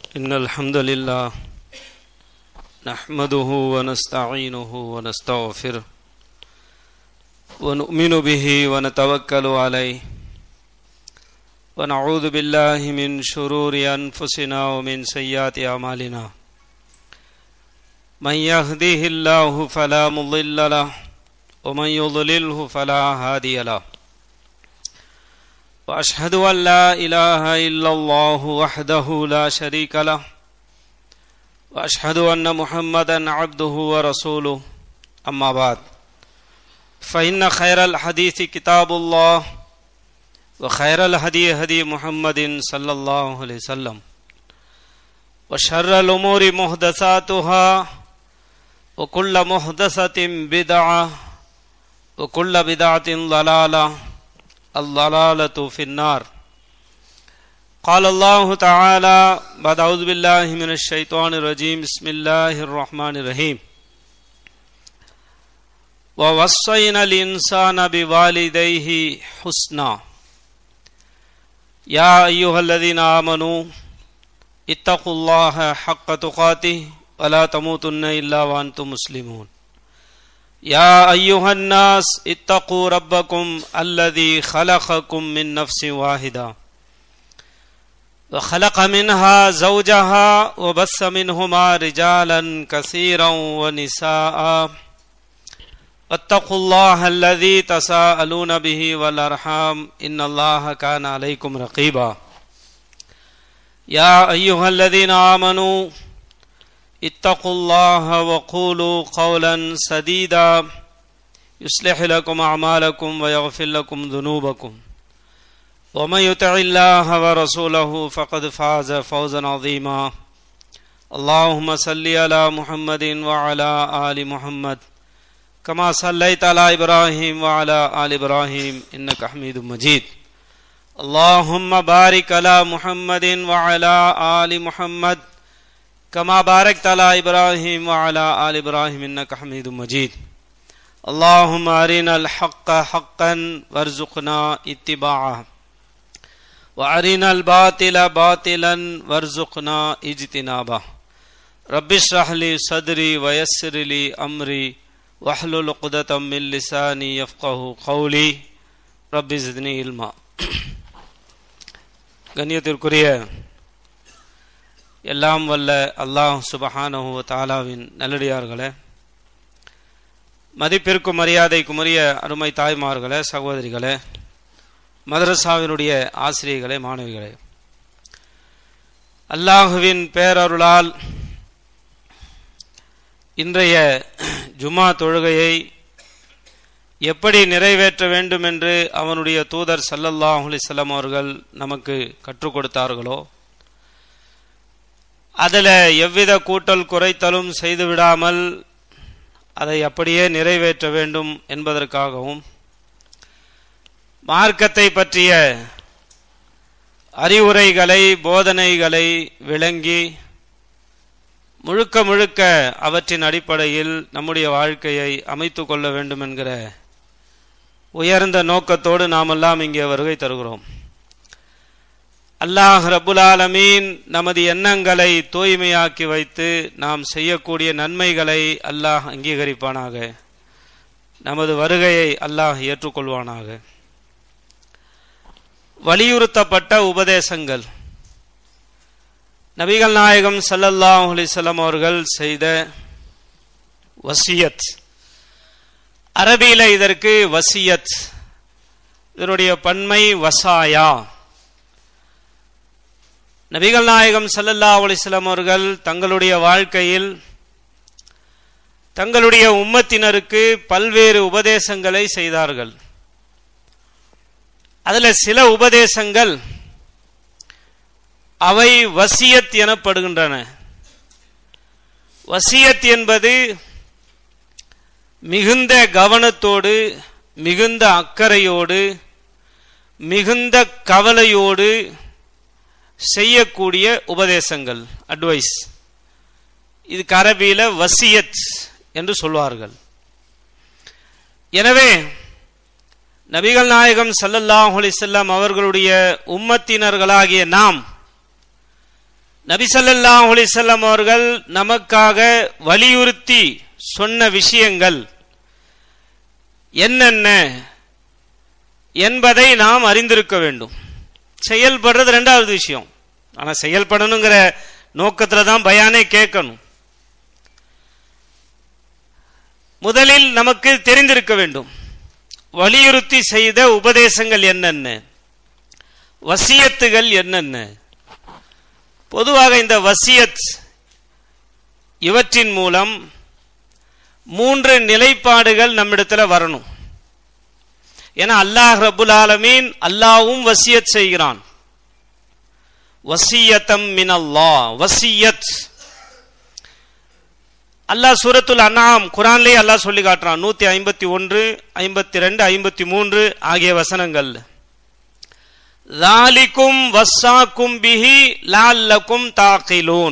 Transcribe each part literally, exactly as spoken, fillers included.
إن الحمد لله نحمده ونستعينه ونستغفره ونؤمن به ونتوكل عليه ونعوذ بالله من شرور أنفسنا ومن سيئات أعمالنا من يهده الله فلا مضل له ومن يضلله فلا هادي له وأشهد أن لا إله إلا الله وحده لا شريك له وأشهد أن محمدا عبده ورسوله أما بعد فإن خير الحديث كتاب الله وخير الهدي هدي محمد صلى الله عليه وسلم وشر الأمور محدثاتها وكل محدثة بدعة وكل بدعة ضلالة الضلالة في النار. قال الله تعالى بعد أعوذ بالله من الشيطان الرجيم بسم الله الرحمن الرحيم ووصينا الإنسان بوالديه حسنا يا أيها الذين آمنوا اتقوا الله حق تقاته ولا تموتن إلا وأنتم مسلمون. يا أيها الناس اتقوا ربكم الذي خلقكم من نفس واحدة وخلق منها زوجها وبث منهما رجالا كثيرا ونساء واتقوا الله الذي تساءلون به والأرحام إن الله كان عليكم رقيبا. يا أيها الذين آمنوا اتقوا الله وقولوا قولا سديدا يصلح لكم أعمالكم ويغفر لكم ذنوبكم ومن يطع الله ورسوله فقد فاز فوزا عظيما. اللهم صل على محمد وعلى آل محمد كما صليت على إبراهيم وعلى آل إبراهيم إنك حميد مجيد. اللهم بارك على محمد وعلى آل محمد كما باركت على إبراهيم وعلى آل إبراهيم إنك حميد مجيد. اللهم أرنا الحق حقا وارزقنا اتباعه وأرنا الباطل باطلا وارزقنا اجتنابه. رب اشرح لي صدري ويسر لي أمري واحلل عقدة من لساني يفقهوا قولي رب زدني علما. கண்ணியத்திற்குரிய எல்லாம் வல்ல அல்லாஹ் சுப்ஹானஹு வ தஆலாவின் நல்லடியார்களே, மதிப்பிற்கும் மரியாதைக்கும் உரிய அருமை தாய்மார்களே, சகோதரிகளே, மதரசாவினுடைய ஆசிரியர்களே, மாணவிகளே, அல்லாஹுவின் பேரருளால் இன்றைய ஜும்மா தொழுகையை எப்படி நிறைவேற்ற வேண்டும் என்று அவனுடைய தூதர் ஸல்லல்லாஹு அலைஹி வஸல்லம் அவர்கள் நமக்கு கற்றுக் கொடுத்தார்களோ அதில் எவ்வித கூட்டல் குறைத்தலும் செய்துவிடாமல் அதை அப்படியே நிறைவேற்ற வேண்டும் என்பதற்காகவும் மார்க்கத்தை பற்றிய அறிவுரைகளை போதனைகளை விளங்கி முழுக்க முழுக்க அவற்றின் அடிப்படையில் நம்முடைய வாழ்க்கையை அமைத்து கொள்ள வேண்டும் என்கிற உயர்ந்த நோக்கத்தோடு நாமெல்லாம் இங்கே வருகை தருகிறோம். அல்லாஹ் ரப்புல் ஆலமீன் நமது எண்ணங்களை தூய்மையாக்கி வைத்து நாம் செய்யக்கூடிய நன்மைகளை அல்லாஹ் அங்கீகரிப்பானாக. நமது வருகையை அல்லாஹ் ஏற்றுக்கொள்வானாக. வலியுறுத்தப்பட்ட உபதேசங்கள், நபிகள் நாயகம் ஸல்லல்லாஹு அலைஹி வஸல்லம் அவர்கள் செய்த வசியத், அரபியில இதற்கு வசியத், இதனுடைய பன்மை வசாயா. நபிகள் நாயகம் ஸல்லல்லாஹு அலைஹி வஸல்லம் அவர்கள் தங்களுடைய வாழ்க்கையில் தங்களுடைய உம்மத்தினருக்கு பல்வேறு உபதேசங்களை செய்தார்கள். அதில் சில உபதேசங்கள் அவை வசியத் எனப்படுகின்றன. வசியத் என்பது மிகுந்த கவனத்தோடு, மிகுந்த அக்கறையோடு, மிகுந்த கவலையோடு செய்யக்கூடிய உபதேசங்கள், அட்வைஸ். இதுக்கு அரபியில வசியத் என்று சொல்வார்கள். எனவே நபிகள் நாயகம் ஸல்லல்லாஹு அலைஹி வஸல்லம் அவர்களுடைய உம்மத்தினர்களாகிய நாம் நபி ஸல்லல்லாஹு அலைஹி வஸல்லம் அவர்கள் நமக்காக வலியுறுத்தி சொன்ன விஷயங்கள் என்னென்ன என்பதை நாம் அறிந்திருக்க வேண்டும். செயல்படுறது ரெண்டாவது விஷயம். ஆனா செயல்படணுங்கிற நோக்கத்துல தான் பயானே கேட்கணும். முதலில் நமக்கு தெரிந்திருக்க வேண்டும் வலியுறுத்தி செய்த உபதேசங்கள் என்னென்ன, வசியத்துகள் என்னென்ன. பொதுவாக இந்த வசியத் இவற்றின் மூலம் மூன்று நிலைப்பாடுகள் நம்மிடத்தில் வரணும். ஏன்னா அல்லாஹ் ரப்புல் ஆலமீன் அல்லாஹ்வும் வசியத் செய்கிறான். வசியத்தம் மினல்லாஹ், வசியத். அல்லாஹ் சூரத்துல் அன்ஆம் குர்ஆன்லயே அல்லாஹ் சொல்லி காட்டுறான். நூத்தி ஐம்பத்தி ஒன்று ஐம்பத்தி ரெண்டு ஐம்பத்தி மூன்று ஆகிய வசனங்கள். ذَلِكُمْ وَصَّاكُمْ بِهِ لَعَلَّكُمْ تَعْقِلُونَ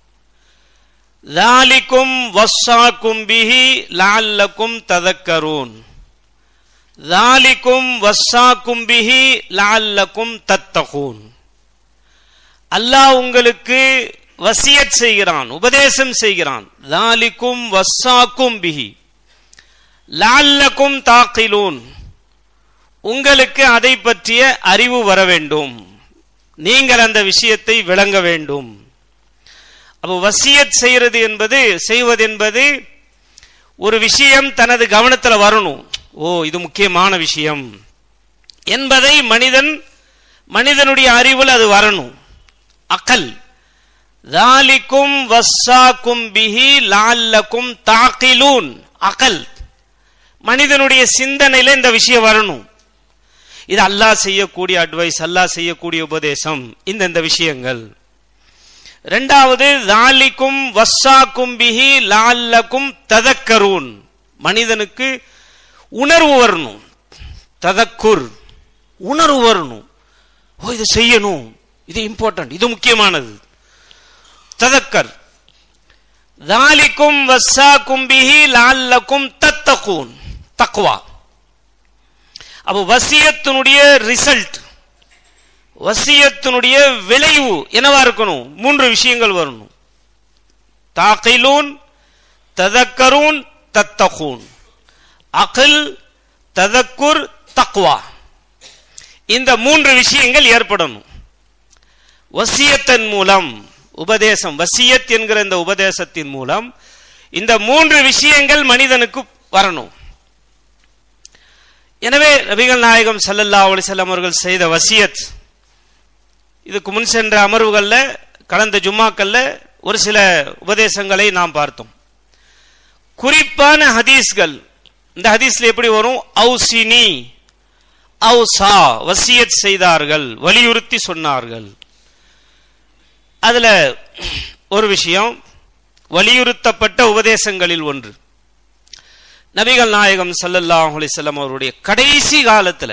ذَلِكُمْ وَصَّاكُمْ بِهِ لَعَلَّكُمْ تَذَكَّرُونَ ذَلِكُمْ وَصَّاكُمْ بِهِ لَعَلَّكُمْ تَتَّقُونَ. அல்லாஹ் உங்களுக்கு வசியத் செய்கிறான், உபதேசம் செய்கிறான். ذَلِكُمْ وَصَّاكُمْ بِهِ لَعَلَّكُمْ تَعْقِلُونَ. உங்களுக்கு அதை பற்றிய அறிவு வர வேண்டும், நீங்கள் அந்த விஷயத்தை விளங்க வேண்டும். அப்போ வசியத் செய்யறது என்பது செய்வது என்பது ஒரு விஷயம் தனது கவனத்தில் வரணும். ஓ இது முக்கியமான விஷயம் என்பதை மனிதன் மனிதனுடைய அறிவில் அது வரணும். அக்கல். ذَلِكُمْ وَصَّاكُمْ بِهِ لَعَلَّكُمْ تَعْقِلُونَ. அகல், மனிதனுடைய சிந்தனையில இந்த விஷயம் வரணும். இது அல்லாஹ் செய்யக்கூடிய அட்வைஸ், அல்லாஹ் செய்யக்கூடிய உபதேசம், இந்த இந்த விஷயங்கள். இரண்டாவது ذَلِكُمْ وَصَّاكُمْ بِهِ لَعَلَّكُمْ تَذَكَّرُونَ. மனிதனுக்கு உணர்வு வரணும். ததக்குர், உணர்வு வரணும். ஓ இது செய்யணும், இது இம்பார்ட்டன்ட், இது முக்கியமானது. ததக்கர். ذَلِكُمْ وَصَّاكُمْ بِهِ لَعَلَّكُمْ تَتَّقُونَ. தக்வா. அப்போ வசியத்தினுடைய ரிசல்ட், வசியத்தினுடைய விளைவு என்னவா இருக்கணும்? மூன்று விஷயங்கள் வரணும். தாகிலூன், ததக்கரூன், தத்தகூன். அகில், ததக்குர், தக்வா. இந்த மூன்று விஷயங்கள் ஏற்படணும். வசியத்தின் மூலம், உபதேசம், வசியத் என்கிற இந்த உபதேசத்தின் மூலம் இந்த மூன்று விஷயங்கள் மனிதனுக்கு வரணும். எனவே நபிகள் நாயகம் ஸல்லல்லாஹு அலைஹி வஸல்லம் அவர்கள் செய்த வசியத், இதுக்கு முன் சென்ற அமர்வுகள்ல, கடந்த ஜும்மாக்கள்ல ஒரு சில உபதேசங்களை நாம் பார்த்தோம். குறிப்பான ஹதீஸ்கள், இந்த ஹதீஸ்ல எப்படி வரும்? அவுசினி, அவுசா, வசியத் செய்தார்கள், வலியுறுத்தி சொன்னார்கள். அதுல ஒரு விஷயம், வலியுறுத்தப்பட்ட உபதேசங்களில் ஒன்று, நபிகள் நாயகம் ஸல்லல்லாஹு அலைஹி வஸல்லம் அவருடைய கடைசி காலத்தில்,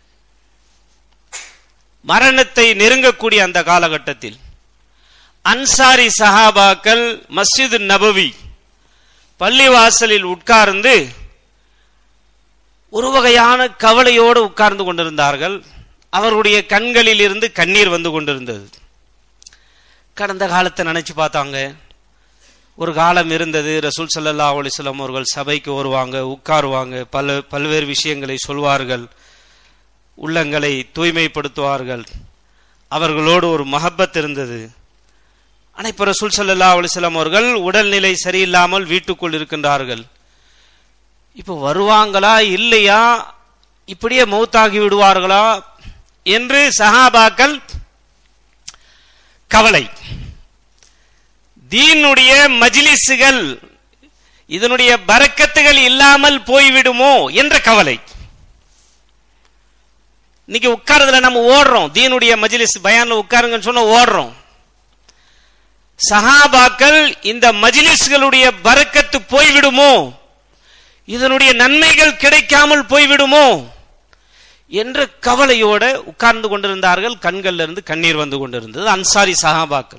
மரணத்தை நெருங்கக்கூடிய அந்த காலகட்டத்தில் அன்சாரி சஹாபாக்கள் மஸ்ஜித் நபவி பள்ளிவாசலில் உட்கார்ந்து ஒரு வகையான கவலையோடு உட்கார்ந்து கொண்டிருந்தார்கள். அவருடைய கண்களில் இருந்து கண்ணீர் வந்து கொண்டிருந்தது. கடந்த காலத்தை நினைச்சு பார்த்தாங்க. ஒரு காலம் இருந்தது, ரசூல் ஸல்லல்லாஹு அலைஹி வஸல்லம் அவர்கள் சபைக்கு வருவாங்க, உட்காருவாங்க, பல பல்வேறு விஷயங்களை சொல்வார்கள், உள்ளங்களை தூய்மைப்படுத்துவார்கள், அவர்களோடு ஒரு மஹப்பத் இருந்தது. ஆனால் இப்போ ரசூல் ஸல்லல்லாஹு அலைஹி வஸல்லம் அவர்கள் உடல்நிலை சரியில்லாமல் வீட்டுக்குள் இருக்கின்றார்கள். இப்போ வருவாங்களா இல்லையா, இப்படியே மௌத்தாகி விடுவார்களா என்று சஹாபாக்கள் கவலை. தீனுடைய மஜ்லிஸ்கள், இதனுடைய பரக்கத்துகள் இல்லாமல் போய்விடுமோ என்ற கவலை. இன்னைக்கு உட்கார்றதுல நம்ம ஓடுறோம், தீனுடைய மஜ்லிஸ் பயான்ல உட்காருங்கன்னு சொன்ன ஓடுறோம். சஹாபாக்கள் இந்த மஜ்லிஸ்களுடைய பரக்கத்து போய்விடுமோ, இதனுடைய நன்மைகள் கிடைக்காமல் போய்விடுமோ என்ற கவலையோட உட்கார்ந்து கொண்டிருந்தார்கள். கண்கள்ல இருந்து கண்ணீர் வந்து கொண்டிருந்தது அன்சாரி சஹாபாக்கள்.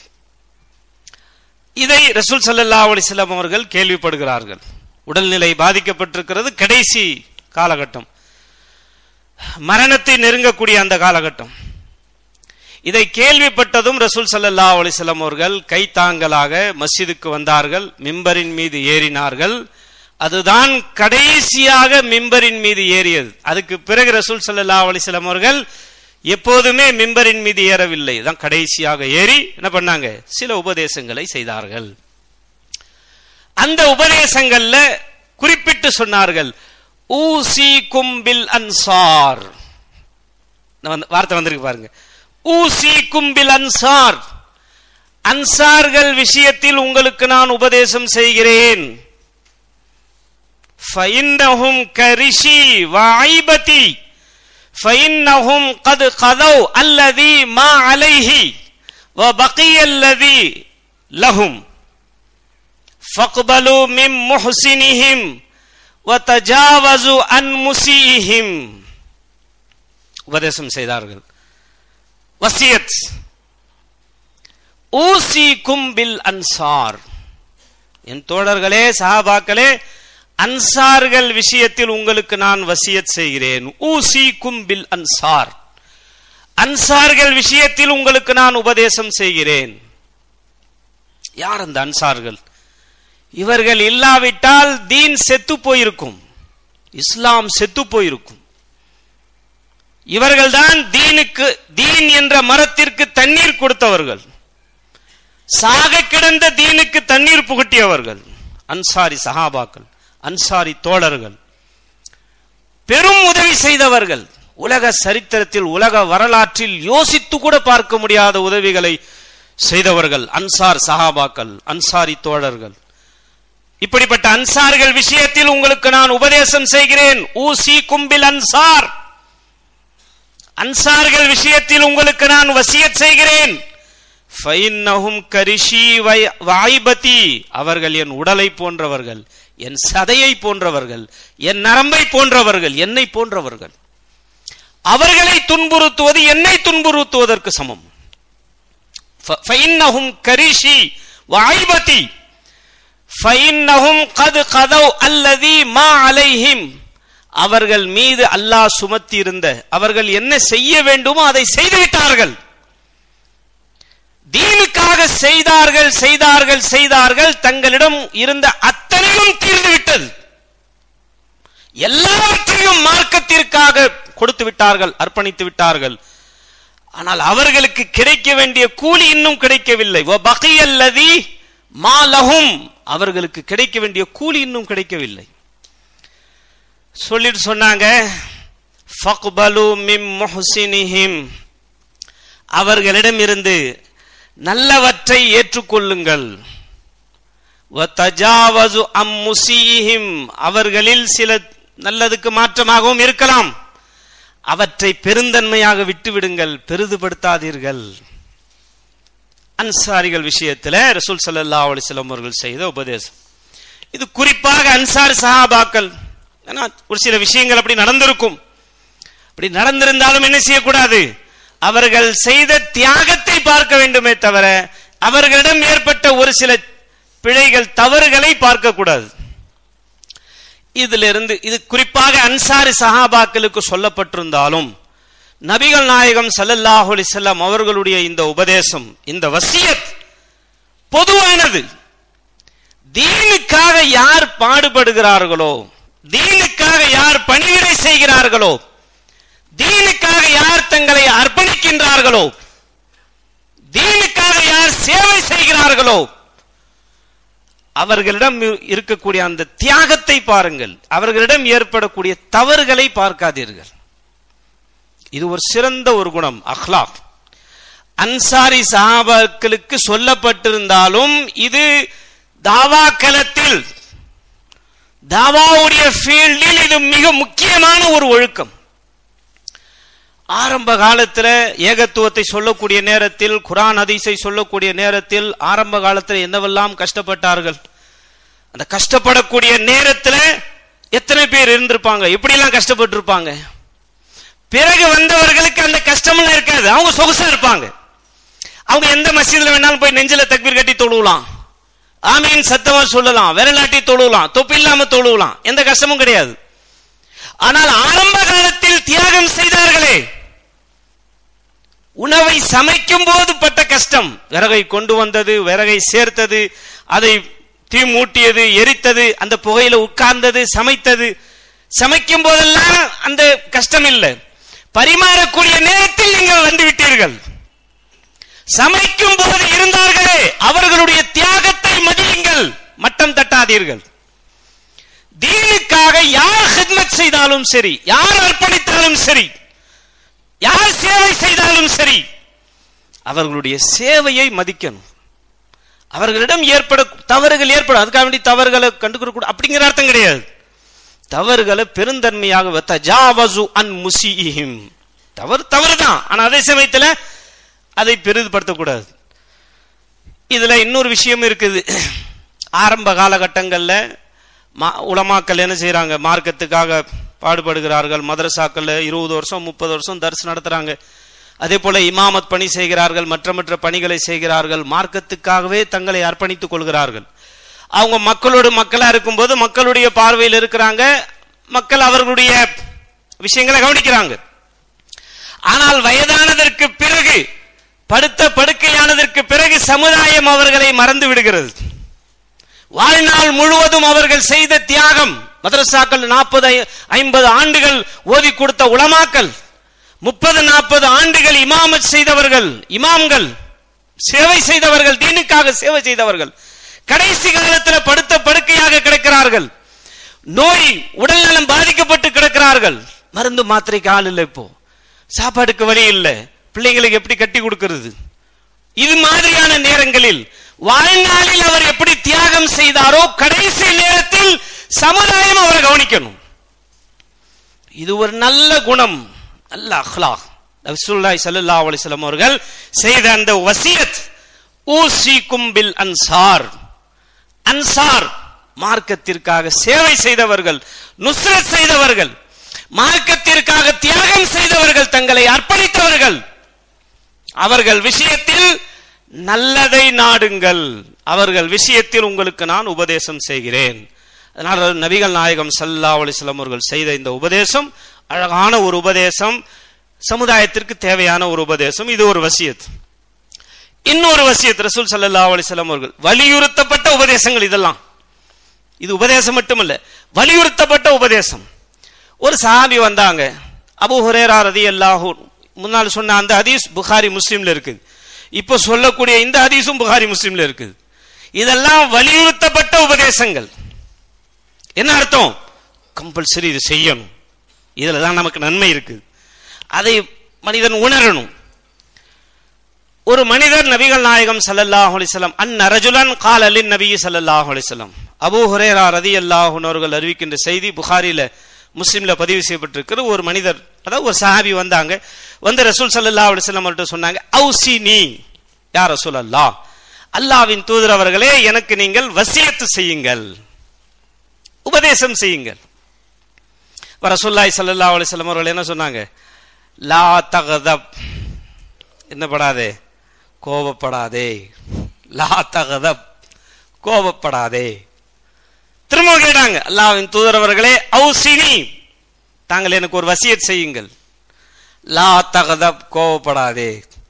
இதை ரசூல் ஸல்லல்லாஹு அலைஹி வஸல்லம் அவர்கள் கேள்விப்படுகிறார்கள். உடல்நிலை பாதிக்கப்பட்டிருக்கிறது, கடைசி காலகட்டம், மரணத்தை நெருங்கக்கூடிய அந்த காலகட்டம். இதை கேள்விப்பட்டதும் ரசூல் ஸல்லல்லாஹு அலைஹி வஸல்லம் அவர்கள் கைத்தாங்கலாக மஸ்ஜிதுக்கு வந்தார்கள், மிம்பரின் மீது ஏறினார்கள். அதுதான் கடைசியாக மிம்பரின் மீது ஏறியது. அதுக்கு பிறகு ரசூல் ஸல்லல்லாஹு அலைஹி வஸல்லம் அவர்கள் எப்போதுமே மிம்பரின் மீது ஏறவில்லை. தான் கடைசியாக ஏறி என்ன பண்ணாங்க, சில உபதேசங்களை செய்தார்கள். அந்த உபதேசங்கள்ல குறிப்பிட்டு சொன்னார்கள், ஊசிக்கும் பில் அன்சார். வார்த்தை வந்திருக்கு பாருங்க, ஊசிக்கும் பில் அன்சார். அன்சார்கள் விஷயத்தில் உங்களுக்கு நான் உபதேசம் செய்கிறேன். ஃபஇன்னஹும் கரிஷி வஐபதி ஃபஇன்னஹும் கத் கதவ் அல்லதி மா அலைஹி வபகிய அல்லதி லஹும் ஃபக்பலு மின் முஹ்சினிஹிம் வதஜாவஸு அன் முஸீஹிம். உபதேசம் செய்தார்கள், வசியத். ஊசிக்கும் பில் அன்சார், என் தோழர்களே சஹாபாக்களே, அன்சார்கள் விஷயத்தில் உங்களுக்கு நான் வசியத் செய்கிறேன். ஊசிக்கும் பில் அன்சார், அன்சார்கள் விஷயத்தில் உங்களுக்கு நான் உபதேசம் செய்கிறேன். யார் அந்த அன்சார்கள்? இவர்கள் இல்லாவிட்டால் தீன் செத்து போயிருக்கும், இஸ்லாம் செத்து போயிருக்கும். இவர்கள்தான் தீனுக்கு, தீன் என்ற மரத்திற்கு தண்ணீர் கொடுத்தவர்கள், சாக கிடந்த தீனுக்கு தண்ணீர் புகட்டியவர்கள் அன்சாரி சஹாபாக்கள், அன்சாரி தோழர்கள், பெரும் உதவி செய்தவர்கள். உலக சரித்திரத்தில், உலக வரலாற்றில் யோசித்து கூட பார்க்க முடியாத உதவிகளை செய்தவர்கள் அன்சார் சஹாபாக்கள், அன்சாரி தோழர்கள். இப்படிப்பட்ட அன்சார்கள் விஷயத்தில் உங்களுக்கு நான் உபதேசம் செய்கிறேன். ஊசிக்கும் பில் அன்சார், அன்சார்கள் விஷயத்தில் உங்களுக்கு நான் வசியத் செய்கிறேன். ஃபஇன்னஹும் கரிஷி வஐபதி, அவர்கள் என் உடலை போன்றவர்கள், என் சதையை போன்றவர்கள், என் நரம்பை போன்றவர்கள், என்னை போன்றவர்கள். அவர்களை துன்புறுத்துவது என்னை துன்புறுத்துவதற்கு சமம். ஃபஇன்னஹும் கரிஷி வஐபதி ஃபஇன்னஹும் கத் கதவ் அல்லதி மா அலைஹிம், அவர்கள் மீது அல்லாஹ் சுமத்தி இருந்த, அவர்கள் என்ன செய்ய வேண்டுமோ அதை செய்துவிட்டார்கள். தீனுக்காக செய்தார்கள் செய்தார்கள் செய்தார்கள் தங்களிடம் இருந்த அத்தனையும் தீர்ந்துவிட்டது. எல்லாவற்றையும் மார்க்கத்திற்காக கொடுத்து விட்டார்கள், அர்ப்பணித்து விட்டார்கள். ஆனால் அவர்களுக்கு கிடைக்க வேண்டிய கூலி இன்னும் கிடைக்கவில்லை. வபகியல்லதி மா லஹும், அவர்களுக்கு கிடைக்க வேண்டிய கூலி இன்னும் கிடைக்கவில்லை. சொல்லிட்டு சொன்னாங்க, ஃபக்பலு மின் முஹ்சினிஹிம், அவர்களிடம் இருந்து நல்லவற்றை ஏற்றுக்கொள்ளுங்கள். வதஜாவஸு அம் முஸீஹிம், அவர்களில் சில நல்லதுக்கு மாற்றமாகவும் இருக்கலாம், அவற்றை பெருந்தன்மையாக விட்டுவிடுங்கள், பெரிதுபடுத்தாதீர்கள். அன்சாரிகள் விஷயத்தில் ரசூல் ஸல்லல்லாஹு அலைஹி வஸல்லம் அவர்கள் செய்த உபதேசம் இது. குறிப்பாக அன்சார் சஹாபாக்கள், ஒரு சில விஷயங்கள் அப்படி நடந்திருக்கும். அப்படி நடந்திருந்தாலும் என்ன செய்யக்கூடாது, அவர்கள் செய்த தியாகத்தை பார்க்க வேண்டுமே தவிர அவர்களிடம் ஏற்பட்ட ஒரு சில பிழைகள், தவறுகளை பார்க்க கூடாது. இதிலிருந்து இது குறிப்பாக அன்சாரி சஹாபாக்களுக்கு சொல்லப்பட்டிருந்தாலும் நபிகள் நாயகம் ஸல்லல்லாஹு அலைஹி வஸல்லம் அவர்களுடைய இந்த உபதேசம், இந்த வசியத் பொதுவானது. தீனுக்காக யார் பாடுபடுகிறார்களோ, தீனுக்காக யார் பணிவிடை செய்கிறார்களோ, தீனுக்காக யார் தங்களை அர்ப்பணிக்கின்றார்களோ, தீனுக்காக யார் சேவை செய்கிறார்களோ, அவர்களிடம் இருக்கக்கூடிய அந்த தியாகத்தை பாருங்கள், அவர்களிடம் ஏற்படக்கூடிய தவறுகளை பார்க்காதீர்கள். இது ஒரு சிறந்த ஒரு குணம், அஹ்லாக். அன்சாரி சஹாபாக்களுக்கு சொல்லப்பட்டிருந்தாலும் இது தாவா களத்தில், தாவாவுடைய ஃபீல்டில் இது மிக முக்கியமான ஒரு ஒழுக்கம். ஆரம்ப காலத்தில் ஏகத்துவத்தை சொல்லக்கூடிய நேரத்தில், குர்ஆன் ஹதீஸை சொல்லக்கூடிய நேரத்தில் ஆரம்ப காலத்தில் என்னவெல்லாம் கஷ்டப்பட்டார்கள். அந்த கஷ்டப்படக்கூடிய நேரத்தில் எத்தனை பேர் இருந்திருப்பாங்க, எப்படியெல்லாம் கஷ்டப்பட்டு இருப்பாங்க. பிறகு வந்தவர்களுக்கு அந்த கஷ்டமெல்லாம் இருக்காது, அவங்க சொகுசா இருப்பாங்க. அவங்க எந்த மஸ்ஜித்ல வேணாலும் போய் நெஞ்சில தக்பீர் கட்டி தொழுவலாம், ஆமீன் சத்தமா சொல்லலாம், விரலாட்டி தொழுவலாம், தொப்பி இல்லாம தொழுவலாம், எந்த கஷ்டமும் கிடையாது. ஆனால் ஆரம்ப காலத்தில் தியாகம் செய்தார்களே, உணவை சமைக்கும் போது பட்ட கஷ்டம், விறகை கொண்டு வந்தது, விறகை சேர்த்தது, அதை தீ மூட்டியது, எரித்தது, அந்த புகையில உட்கார்ந்தது, சமைத்தது. சமைக்கும் போதெல்லாம் அந்த கஷ்டம் இல்லை, பரிமாறக்கூடிய நேரத்தில் நீங்கள் வந்து விட்டீர்கள். சமைக்கும் போது இருந்தார்களே அவர்களுடைய தியாகத்தை மதியுங்கள், மட்டம் தட்டாதீர்கள். தீனுக்காக யார் ஹித்மத் செய்தாலும் சரி, யார் அர்ப்பணித்தாலும் சரி, யார் சேவை செய்தாலும் சரி, அவர்களுடைய சேவையை மதிக்கணும். அவர்களிடம் ஏற்பட தவறுகள் ஏற்படும், அதுக்காக வேண்டி தவறுகளை கண்டுக்கூட அப்படிங்கிற அர்த்தம் கிடையாது. தவறுகளை பெருந்தன்மையாக தஜாவசு அன் முஸீஹிம், தவறு தவறுதான், ஆனா அதே சமயத்தில் அதை பெரிதுபடுத்தக்கூடாது. இதுல இன்னொரு விஷயம் இருக்குது. ஆரம்ப காலகட்டங்கள்ல உலமாக்கள் என்ன செய்யறாங்க, மார்க்கத்துக்காக பாடுபடுகிறார்கள். மதரசாக்கள்ல இருபது வருஷம் முப்பது வருஷம் தர்ஸ் நடத்துறாங்க. அதே போல இமாமத் பணி செய்கிறார்கள், மற்ற மற்ற பணிகளை செய்கிறார்கள். மார்க்கத்துக்காகவே தங்களை அர்ப்பணித்துக் கொள்கிறார்கள். அவங்க மக்களோடு மக்களா இருக்கும்போது மக்களுடைய பார்வையில் இருக்கிறாங்க, மக்கள் அவர்களுடைய விஷயங்களை கவனிக்கிறாங்க. ஆனால் வயதானதற்கு பிறகு, படுத்த படுக்கையானதற்கு பிறகு சமுதாயம் அவர்களை மறந்து விடுகிறது. வாழ்நாள் முழுவதும் அவர்கள் செய்த தியாகம், மதரசாக்கள் நாற்பது ஐம்பது ஆண்டுகள் ஓதி கொடுத்த உலமாக்கள், முப்பது நாற்பது ஆண்டுகள் இமாமத் செய்தவர்கள், இமாம்கள், சேவை செய்தவர்கள், தீனுக்காக சேவை செய்தவர்கள், கடைசி காலத்தில் படுத்த படுக்கையாக கிடக்கிறார்கள். நோய் உடல் நலம் பாதிக்கப்பட்டு கிடக்கிறார்கள். மருந்து மாத்திரைக்கு ஆள் இல்லை, இப்போ சாப்பாடுக்கு வழி இல்லை, பிள்ளைங்களுக்கு எப்படி கட்டி கொடுக்கிறது? இது மாதிரியான நேரங்களில் வாழ்நாளில் அவர் எப்படி தியாகம் செய்தாரோ கடைசி நேரத்தில் சமுதாயம் அவரை கவனிக்கணும். இது ஒரு நல்ல குணம், நல்ல அஹ்லாக். ரசூலுல்லாஹி ஸல்லல்லாஹு அலைஹி வஸல்லம் அவர்கள் செய்த அந்த வசியத், ஊசிக்கும் பில் அன்சார். அன்சார் மார்க்கத்திற்காக சேவை செய்தவர்கள், நுஸ்ரத் செய்தவர்கள், மார்க்கத்திற்காக தியாகம் செய்தவர்கள், தங்களை அர்ப்பணித்தவர்கள். அவர்கள் விஷயத்தில் நல்லதை நாடுங்கள், அவர்கள் விஷயத்தில் உங்களுக்கு நான் உபதேசம் செய்கிறேன். அதனால் நபிகள் நாயகம் ஸல்லல்லாஹு அலைஹி வஸல்லம் அவர்கள் செய்த இந்த உபதேசம் அழகான ஒரு உபதேசம், சமுதாயத்திற்கு தேவையான ஒரு உபதேசம். இது ஒரு வசியத். இன்னொரு வசியத், ரசூல் ஸல்லல்லாஹு அலைஹி வஸல்லம் அவர்கள் வலியுறுத்தப்பட்ட உபதேசங்கள். இதெல்லாம் இது உபதேசம் மட்டுமல்ல, வலியுறுத்தப்பட்ட உபதேசம். ஒரு சஹாபி வந்தாங்க, அபூ ஹுரைரா ரலியல்லாஹு, முன்னால் சொன்ன அந்த ஹதீஸ் புகாரி முஸ்லிம்ல இருக்குது, இப்ப சொல்லக்கூடிய இந்த ஹதீஸும் புகாரி முஸ்லிம்ல இருக்குது. இதெல்லாம் வலியுறுத்தப்பட்ட உபதேசங்கள். என்ன அர்த்தம்? கம்பல்சரி இது செய்யணும், இதுல தான் நமக்கு நன்மை இருக்குது, அதை மனிதன் உணரணும். ஒரு மனிதர் நபிகள் நாயகம் ஸல்லல்லாஹு அலைஹி வஸல்லம் அன் ரஜுலன் கால லின் நபி ஸல்லல்லாஹு அலைஹி வஸல்லம், அபூ ஹுரைரா ரலியல்லாஹு அன்ஹு அவர்கள் அறிவிக்கின்ற செய்தி புகாரில முஸ்லிம்ல பதிவு செய்யப்பட்டிருக்கிற ஒரு மனிதர், அதாவது ஒரு சஹாபி வந்தாங்க, வந்து ரசூல் ஸல்லல்லாஹு அலைஹி வஸல்லம் அவர்கிட்ட சொன்னாங்க, அவுசினி யா ரசூலல்லாஹ், அல்லாஹ்வின் தூதர் அவர்களே எனக்கு நீங்கள் வசியத்து செய்யுங்கள், உபதேசம் செய்யுங்கள். ரசூலுல்லாஹி ஸல்லல்லாஹு அலைஹி வஸல்லம் அவர்கள் என்ன சொன்னாங்க? லா தகதப், என்ன படாதே, கோபப்படாதே. லா தகதப், கோபப்படாதே. திரும்ப கேட்டாங்க, அல்லாஹ்வின் தூதர் அவர்களே அவுசினி, தாங்கள் எனக்கு ஒரு வசியத் செய்யுங்கள். லா தகதப், கோபப்படாதே.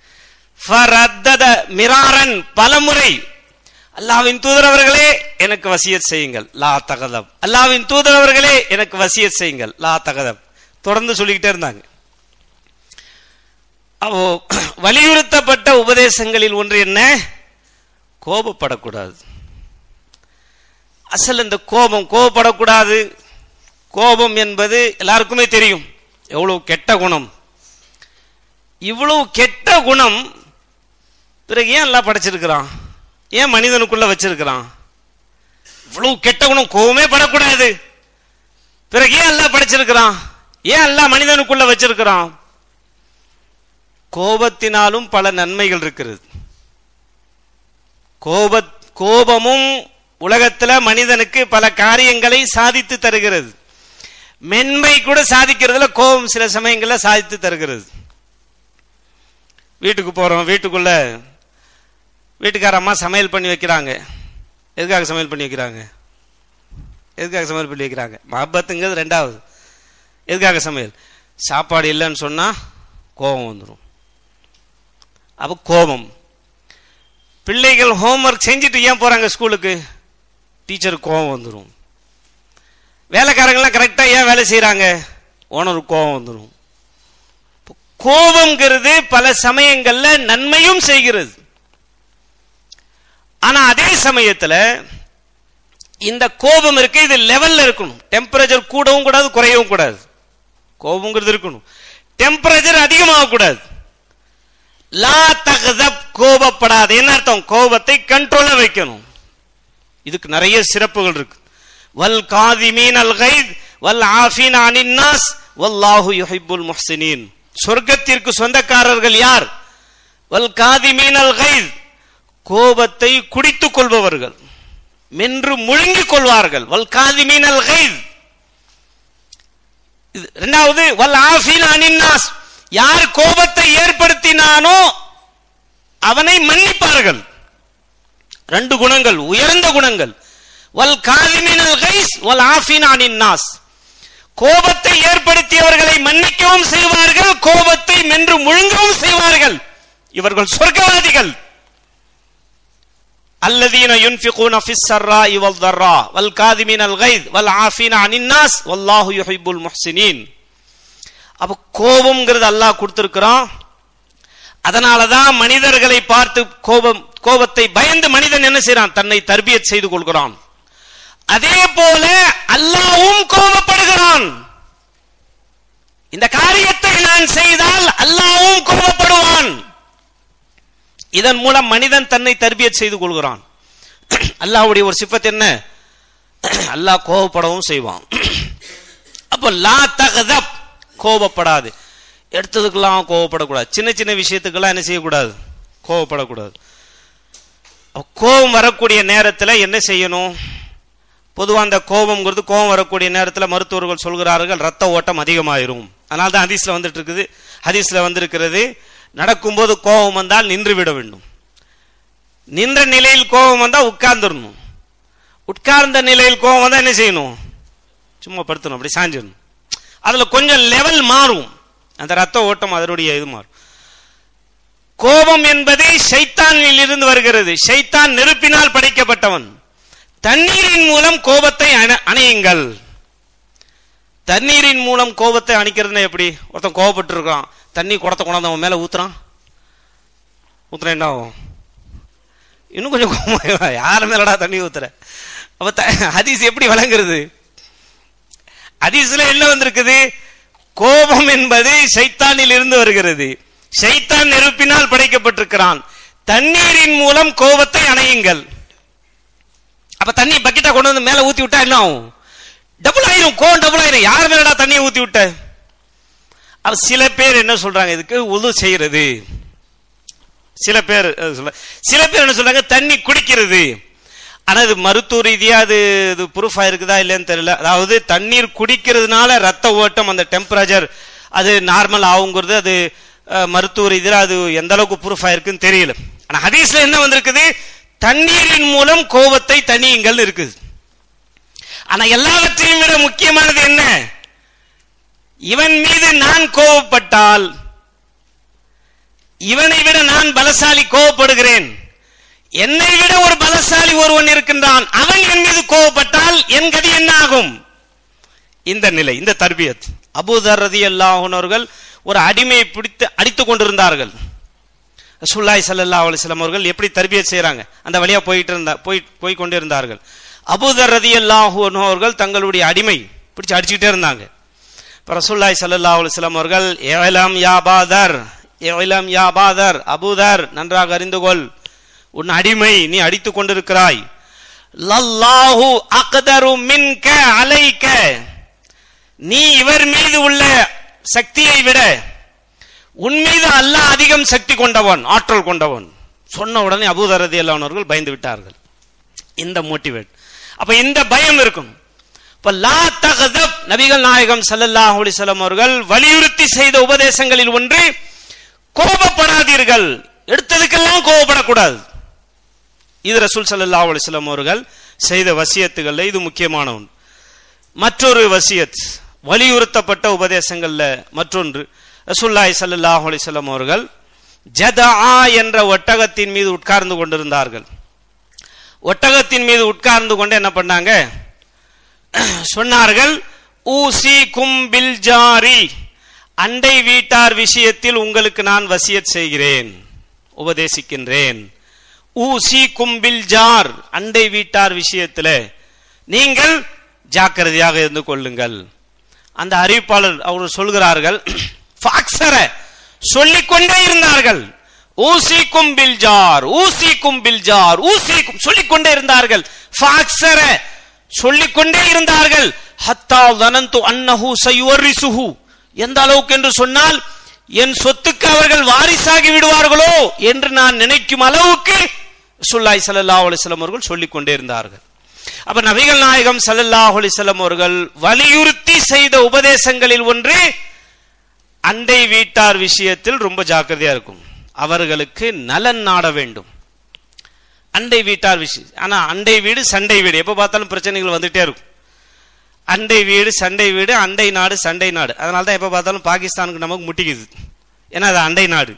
ஃபரத்தத மிராரன், பலமுறை அல்லாஹ்வின் தூதர் அவர்களே எனக்கு வசியத் செய்யுங்கள். லா தகதப், அல்லாஹ்வின் தூதர் அவர்களே எனக்கு வசியத் செய்யுங்கள். லா தகதப், தொடர்ந்து சொல்லிக்கிட்டே இருந்தாங்க. வலியுறுத்தப்பட்ட உபதேசங்களில் ஒன்று என்ன? கோபப்படக்கூடாது. அசல் இந்த கோபம், கோபப்படக்கூடாது. கோபம் என்பது எல்லாருக்குமே தெரியும் எவ்வளவு கெட்ட குணம். இவ்வளவு கெட்ட குணம் பிறகு ஏன் எல்லாம் படைச்சிருக்கிறான், ஏன் மனிதனுக்குள்ள வச்சிருக்கிறான்? இவ்வளவு கெட்ட குணம், கோபமே படக்கூடாது, பிறகு ஏன் எல்லாம் படைச்சிருக்கிறான், ஏன் எல்லாம் மனிதனுக்குள்ள வச்சிருக்கிறான்? கோபத்தினாலும் பல நன்மைகள் இருக்கிறது. கோப கோபமும் உலகத்தில் மனிதனுக்கு பல காரியங்களை சாதித்து தருகிறது. மென்மை கூட சாதிக்கிறதுல கோபம் சில சமயங்களில் சாதித்து தருகிறது. வீட்டுக்கு போறோம், வீட்டுக்குள்ள வீட்டுக்கார அம்மா சமையல் பண்ணி வைக்கிறாங்க. எதுக்காக சமையல் பண்ணி வைக்கிறாங்க? எதுக்காக சமையல் பண்ணி வைக்கிறாங்க? மஹப்பத்துங்கிறது ரெண்டாவது. எதுக்காக சமையல்? சாப்பாடு இல்லைன்னு சொன்னா கோபம் வந்துடும். அப்ப கோபம். பிள்ளைகள் ஹோம்ஒர்க் செஞ்சுட்டு ஏன் போறாங்க ஸ்கூலுக்கு? டீச்சருக்கு கோபம் வந்துடும். வேலைக்காரங்களாம் கரெக்டா ஏன் வேலை செய்யறாங்க? ஓனருக்கு கோபம் வந்துடும். கோபம்ங்கிறது பல சமயங்கள்ல நன்மையும் செய்கிறது. ஆனா அதே சமயத்துல இந்த கோபம் இருக்கு, இது லெவல்ல இருக்கணும். டெம்பரேச்சர் கூடவும் கூடாது, குறையவும் கூடாது. கோபம்ங்கிறது இருக்கணும், டெம்பரேச்சர் அதிகமாக கூடாது. லா தகதப், கோபப்படாது. என்ன அர்த்தம்? கோபத்தை கண்ட்ரோல்ல வைக்கணும். இதுக்கு நிறைய சிறப்புகள் இருக்கு. வல் காதிமீன் அல் கைத் வல் ஆஃபீன் அனின் நாஸ் வல்லாஹு யுஹிப்புல் முஹ்சினீன். சொர்க்கத்திற்கு சொந்தக்காரர்கள் யார்? வல் காதிமீன் அல் கைத், கோபத்தை குடித்துக் கொள்பவர்கள், மென்று முழுங்கிக் கொள்வார்கள். வல் காதிமீன் அல் கைத். இரண்டாவது வல் ஆஃபீன் அனின் நாஸ், யார் கோபத்தை ஏற்படுத்தினானோ அவனை மன்னிப்பார்கள். ரெண்டு குணங்கள், உயர்ந்த குணங்கள். வல் காதிமீன் அல் கைஸ் வல் ஆஃபீன் அனின் நாஸ், கோபத்தை ஏற்படுத்தியவர்களை மன்னிக்கவும் செய்வார்கள், கோபத்தை மென்று முழுங்கவும் செய்வார்கள். இவர்கள் சொர்க்கவாதிகள். அல்லதீன யுன்ஃபிகூன ஃபிஸ் ஸர்ராஇ வல் தர்ரா வல் காதிமீன அல் கைஸ் வல் ஆஃபீன அனின் நாஸ் வல்லாஹு யுஹிப்புல் முஹ்சினீன். அப்ப கோபம்ங்கிறது அல்லாஹ் கொடுத்திருக்கிறான். அதனாலதான் மனிதர்களை பார்த்து கோபம் கோபத்தை பயந்து மனிதன் என்ன செய்யறான்? தன்னை தர்பியத் செய்து கொள்கிறான். அதே போல அல்லாஹ்வும் கோபப்படுகிறான். இந்த காரியத்தை நான் செய்தால் அல்லாஹ்வும் கோபப்படுவான். இதன் மூலம் மனிதன் தன்னை தர்பியத் செய்து கொள்கிறான். அல்லாஹ்வுடைய ஒரு சிஃபத் என்ன? அல்லாஹ் கோபப்படவும் செய்வான். அப்போ லா தகதப், கோபப்படாது. எடுத்ததுக்கெல்லாம் கோபப்படக்கூடாது. சின்ன சின்ன விஷயத்துக்கெல்லாம் என்ன செய்யக்கூடாது? கோபப்படக்கூடாது. கோபம் வரக்கூடிய நேரத்தில் என்ன செய்யணும்? பொதுவாக அந்த கோபம்ங்கிறது கோபம் வரக்கூடிய நேரத்தில் மருத்துவர்கள் சொல்கிறார்கள் ரத்த ஓட்டம் அதிகமாயிரும். அதனால தான் ஹதீஸ்ல வந்துட்டு இருக்குது. ஹதீஸ்ல வந்திருக்கிறது, நடக்கும்போது கோபம் வந்தால் நின்று விட வேண்டும். நின்ற நிலையில் கோபம் வந்தால் உட்கார்ந்துடணும். உட்கார்ந்த நிலையில் கோபம் வந்தால் என்ன செய்யணும்? சும்மா படுத்தணும், அப்படி சாஞ்சிடணும். அதுல கொஞ்சம் லெவல் மாறும், அந்த ரத்த ஓட்டம் அதனுடைய இது மாறும். கோபம் என்பது ஷைத்தானில் இருந்து வருகிறது. ஷைத்தான் நெருப்பினால் படைக்கப்பட்டவன். தண்ணீரின் மூலம் கோபத்தை அணையுங்கள். தண்ணீரின் மூலம் கோபத்தை அணைக்கிறதுனா எப்படி? ஒருத்தன் கோபப்பட்டு இருக்கான், தண்ணி குடத்தை கொண்டாந்து அவன் மேல ஊத்துறான். ஊத்துறா என்ன ஆகும்? இன்னும் கொஞ்சம் கோபம், யார மேலடா தண்ணி ஊத்துற? அப்ப ஹதீஸ் எப்படி வழங்குறது? ஹதீஸ்ல என்ன வந்திருக்குது? கோபம் என்பது ஷைத்தானில் இருந்து வருகிறது. ஷைத்தான் நெருப்பினால் படைக்கப்பட்டிருக்கிறான். தண்ணீரின் மூலம் கோபத்தை அணையுங்கள். அப்ப தண்ணி பக்கெட்டா கொண்டு வந்து மேல ஊத்தி விட்டா என்ன ஆகும்? டபுள் ஆயிரும், கோபம் டபுள் ஆயிரும். யார் மேலடா தண்ணியை ஊத்தி விட்ட? அப்ப சில பேர் என்ன சொல்றாங்க, இதுக்கு உது செய்யறது. சில பேர் சில பேர் என்ன சொல்றாங்க, தண்ணி குடிக்கிறது. ஆனா இது மருத்துவ ரீதியா அது இது ப்ரூஃப் ஆயிருக்குதா இல்லைன்னு தெரியல. அதாவது தண்ணீர் குடிக்கிறதுனால ரத்த ஓட்டம், அந்த டெம்பரேச்சர் அது நார்மல் ஆகுங்கிறது அது மருத்துவ ரீதியில அது எந்த அளவுக்கு ப்ரூஃப் ஆயிருக்குன்னு தெரியல. ஆனா ஹதீஸ்ல என்ன வந்திருக்குது? தண்ணீரின் மூலம் கோபத்தை தணியுங்கள் இருக்குது. ஆனா எல்லாவற்றையும் விட முக்கியமானது என்ன? இவன் மீது நான் கோபப்பட்டால், இவனை விட நான் பலசாலி கோபப்படுகிறேன், என்னை விட ஒரு பலசாலி ஒருவன் இருக்கின்றான், அவன் என் மீது கோபப்பட்டால் என் கதி என்ன ஆகும்? இந்த நிலை, இந்த தர்பியத். அபூதர் ரலியல்லாஹு அன்ஹு அவர்கள் ஒரு அடிமையை பிடித்து அடித்துக் கொண்டிருந்தார்கள். ரசூலுல்லாஹி ஸல்லல்லாஹு அலைஹி வஸல்லம் அவர்கள் எப்படி தர்பியத் செய்றாங்க, அந்த வழியா போயிட்டு இருந்தா போய் போய் கொண்டிருந்தார்கள். அபூதர் ரலியல்லாஹு அன்ஹு அவர்கள் தங்களுடைய அடிமை பிடிச்சு அடிச்சுக்கிட்டே இருந்தாங்க. இப்ப ரசூலுல்லாஹி ஸல்லல்லாஹு அலைஹி வஸல்லம் அவர்கள் இலம் யா பாதர், இலம் யா பாதர், அபூதர் நன்றாக அறிந்து கொள், உன் அடிமை நீ அடித்துக் கொண்டிருக்கிறாய். லல்லாஹு அக்தரு மின்க அலைக, நீ இவர் மீது உள்ள சக்தியை விட உன் மீது அல்லாஹ் அதிகம் சக்தி கொண்டவன், ஆற்றல் கொண்டவன். சொன்ன உடனே அபூதர் ரலியல்லாஹு அன்ஹு அவர்கள் பயந்து விட்டார்கள். இந்த மோட்டிவேட், அப்ப இந்த பயம் இருக்கும். இப்ப லா தகதப், நபிகள் நாயகம் ஸல்லல்லாஹு அலைஹி வஸல்லம் அவர்கள் வலியுறுத்தி செய்த உபதேசங்களில் ஒன்று கோபப்படாதீர்கள். எடுத்ததுக்கெல்லாம் கோபப்படக்கூடாது. இது ரசூல் ஸல்லல்லாஹு அலைஹி வஸல்லம் அவர்கள் செய்த வசியத்துகள்ல இது முக்கியமான ஒன்று. மற்றொரு வசியத், வலியுறுத்தப்பட்ட உபதேசங்கள்ல மற்றொன்று, ரசூலுல்லாஹி ஸல்லல்லாஹு அலைஹி வஸல்லம் அவர்கள் ஜதஆ என்ற ஒட்டகத்தின் மீது உட்கார்ந்து கொண்டிருந்தார்கள். ஒட்டகத்தின் மீது உட்கார்ந்து கொண்டு என்ன பண்ணாங்க சொன்னார்கள், ஊசிகும் பில் ஜாரி, அண்டை வீட்டார் விஷயத்தில் உங்களுக்கு நான் வசியத் செய்கிறேன், உபதேசிக்கின்றேன். ஊசிகும் பில் ஜார், அண்டை வீட்டார் விஷயத்தில் நீங்கள் ஜாக்கிரதையாக இருந்து கொள்ளுங்கள். அந்த அறிவிப்பாளர் அவர் சொல்கிறார்கள், சொல்லிக்கொண்டே இருந்தார்கள். ஊசிக்கும் பில் ஜார், ஊசிக்கும் பில் ஜார், ஊசிக்கும் சொல்லிக்கொண்டே இருந்தார்கள். சொல்லிக்கொண்டே இருந்தார்கள். ஹத்தா தனந்து அன்னஹு சயுவரிசுஹு, எந்த அளவுக்கு என்று சொன்னால் என் சொத்துக்கு அவர்கள் வாரிசாகி விடுவார்களோ என்று நான் நினைக்கும் அளவுக்கு ரசூலுல்லாஹி ஸல்லல்லாஹு அலைஹி வஸல்லம் அவர்கள் சொல்லிக்கொண்டே இருந்தார்கள். அப்ப நபிகள் நாயகம் ஸல்லல்லாஹு அலைஹி வஸல்லம் அவர்கள் வலியுறுத்தி செய்த உபதேசங்களில் ஒன்று அண்டை வீட்டார் விஷயத்தில் ரொம்ப ஜாக்கிரதையா இருக்கும். அவர்களுக்கு நலன் நாட வேண்டும். அண்டை வீட்டார் விஷயம். ஆனா அண்டை வீடு சண்டை வீடு, எப்ப பார்த்தாலும் பிரச்சனைகள் வந்துட்டே இருக்கும். அண்டை வீடு சண்டை வீடு, அண்டை நாடு சண்டை நாடு. அதனால தான் எப்ப பார்த்தாலும் பாகிஸ்தானுக்கு நமக்கு முட்டிக்குது. ஏன்னா அது அண்டை நாடு.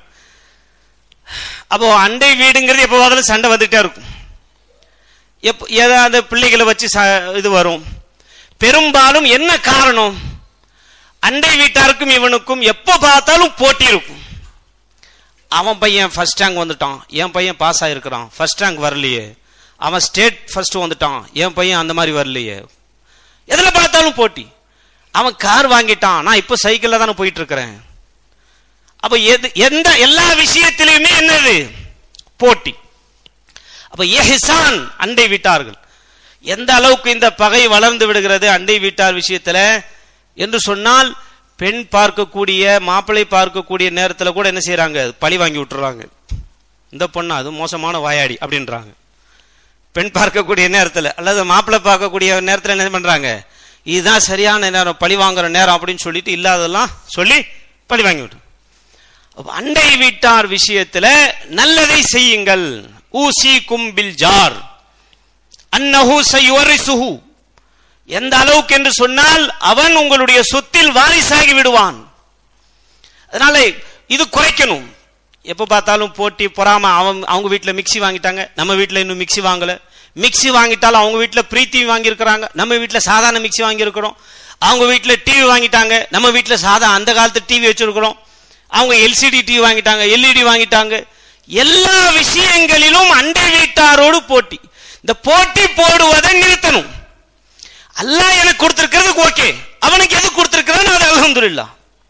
அப்போ அண்டை வீடுங்கிறது எப்ப பார்த்தாலும் சண்டை வந்துட்டே இருக்கும். எப்ப ஏதாவது பிள்ளைகளை வச்சு இது வரும். பெரும்பாலும் என்ன காரணம்? அண்டை வீட்டாருக்கும் இவனுக்கும் எப்ப பார்த்தாலும் போட்டி இருக்கும். அவன் பையன் ஃபர்ஸ்ட் ரேங்க் வந்துட்டான், என் பையன் பாஸ் ஆயிருக்கிறான், ஃபர்ஸ்ட் ரேங்க் வரலையே. அவன் ஸ்டேட் ஃபர்ஸ்ட் வந்துட்டான், என் பையன் அந்த மாதிரி வரலையே. எதுல பார்த்தாலும் போட்டி. அவன் கார் வாங்கிட்டான், நான் இப்ப சைக்கிள்ல தானே போயிட்டு இருக்கிறேன். அப்ப எந்த எல்லா விஷயத்திலுமே என்னது? போட்டி. அப்ப இஹ்சான், அண்டை வீட்டார்கள். எந்த அளவுக்கு இந்த பகை வளர்ந்து விடுகிறது அண்டை வீட்டார் விஷயத்துல என்று சொன்னால், பெண் பார்க்கக்கூடிய மாப்பிள்ளை பார்க்கக்கூடிய நேரத்தில் கூட என்ன செய்யறாங்க? பழி வாங்கி விட்டுறாங்க. இந்த பொண்ணு அது மோசமான வாயாடி அப்படின்றாங்க. பெண் பார்க்கக்கூடிய நேரத்தில் அல்லது மாப்பிள்ளை பார்க்கக்கூடிய நேரத்தில் என்ன பண்றாங்க? இதுதான் சரியான நேரம், பழி வாங்குற நேரம் அப்படின்னு சொல்லிட்டு இல்லாதெல்லாம் சொல்லி பழி வாங்கி விட்டு. அண்டை வீட்டார் விஷயத்துல நல்லதை செய்யுங்கள். ஊசிகும் பில் ஜார் அன்னஹு சயுவரிசுஹு, எந்த அளவுக்கு என்று சொன்னால் அவன் உங்களுடைய சொத்தில் வாரிசாகி விடுவான். அதனால இது குறைக்கணும். எப்ப பார்த்தாலும் போட்டி பொறாம. அவன் அவங்க வீட்டுல மிக்சி வாங்கிட்டாங்க, நம்ம வீட்டுல இன்னும் மிக்சி வாங்கல. மிக்சி வாங்கிட்டாலும் அவங்க வீட்டுல பிரீத்தி வாங்கி இருக்கிறாங்க, நம்ம வீட்டுல சாதாரண மிக்சி வாங்கி இருக்கிறோம். அவங்க வீட்டுல டிவி வாங்கிட்டாங்க, நம்ம வீட்டுல சாதா அந்த காலத்து டிவி வச்சிருக்கிறோம். அவங்க எல்சிடி டிவி வாங்கிட்டாங்க, எல்இடி வாங்கிட்டாங்க. எல்லா விஷயங்களிலும் அண்டை வீட்டாரோடு போட்டி. இந்த போட்டி போடுவதை நிறுத்தணும். அல்லாஹ் எனக்கு கொடுத்திருக்கிறது ஓகே, அவனுக்கு எது கொடுத்திருக்கிறான் அது அல்ஹம்துலில்லாஹ்.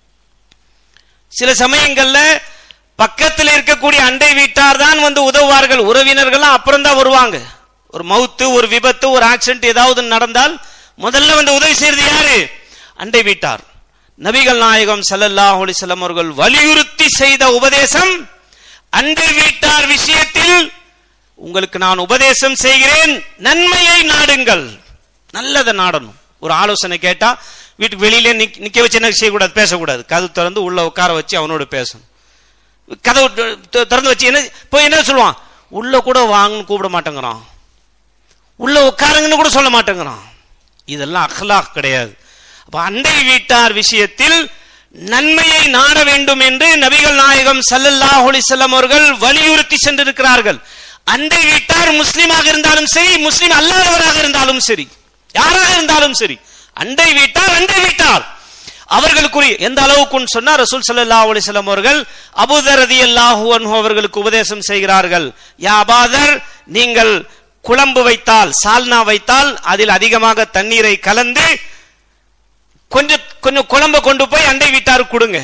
சில சமயங்கள்ல பக்கத்தில் இருக்கக்கூடிய அண்டை வீட்டார் தான் வந்து உதவுவார்கள். உறவினர்கள் அப்புறம் தான் வருவாங்க. ஒரு மவுத்து, ஒரு விபத்து, ஒரு ஆக்சிடென்ட் ஏதாவது நடந்தால் முதல்ல வந்து உதவி செய்யறது யாரு? அண்டை வீட்டார். நபிகள் நாயகம் ஸல்லல்லாஹு அலைஹி வஸல்லம் அவர்கள் வலியுறுத்தி செய்த உபதேசம், அண்டை வீட்டார் விஷயத்தில் உங்களுக்கு நான் உபதேசம் செய்கிறேன், நன்மையை நாடுங்கள், நல்லதை நாடணும். ஒரு ஆலோசனை கேட்டா வீட்டுக்கு வெளியிலே நிக்க வச்சு என்ன செய்யக்கூடாது? பேசக்கூடாது. கதவு திறந்து உள்ள உட்கார வச்சு அவனோட பேசணும். கதவு திறந்து வச்சு என்ன போய் என்ன சொல்லுவான்? உள்ள கூட வாங்கன்னு கூப்பிட மாட்டேங்கிறான், உள்ள உட்காருங்கன்னு கூட சொல்ல மாட்டேங்கிறான். இதெல்லாம் அக்லாக் கிடையாது. அப்ப அண்டை வீட்டார் விஷயத்தில் நன்மையை நாட வேண்டும் என்று நபிகள் நாயகம் ஸல்லல்லாஹு அலைஹி வஸல்லம் அவர்கள் வலியுறுத்தி சென்றிருக்கிறார்கள். அண்டை வீட்டார் முஸ்லிமாக இருந்தாலும் சரி, முஸ்லிம் அல்லாதவராக இருந்தாலும் சரி, யாராக இருந்தாலும் சரி, அண்டை வீட்டார் அண்டை வீட்டார் அவர்களுக்குரிய எந்த அளவுக்கு சொன்னா ரசூல் ஸல்லல்லாஹு அலைஹி வஸல்லம் அவர்கள் அபூதர் ரலியல்லாஹு அன்ஹு அவர்களுக்கு உபதேசம் செய்கிறார்கள். யா அபூதர், நீங்கள் குழம்பு வைத்தால், சால்னா வைத்தால் அதில் அதிகமாக தண்ணீரை கலந்து கொஞ்சம் கொஞ்சம் குழம்பை கொண்டு போய் அண்டை வீட்டாருக்கு கொடுங்க.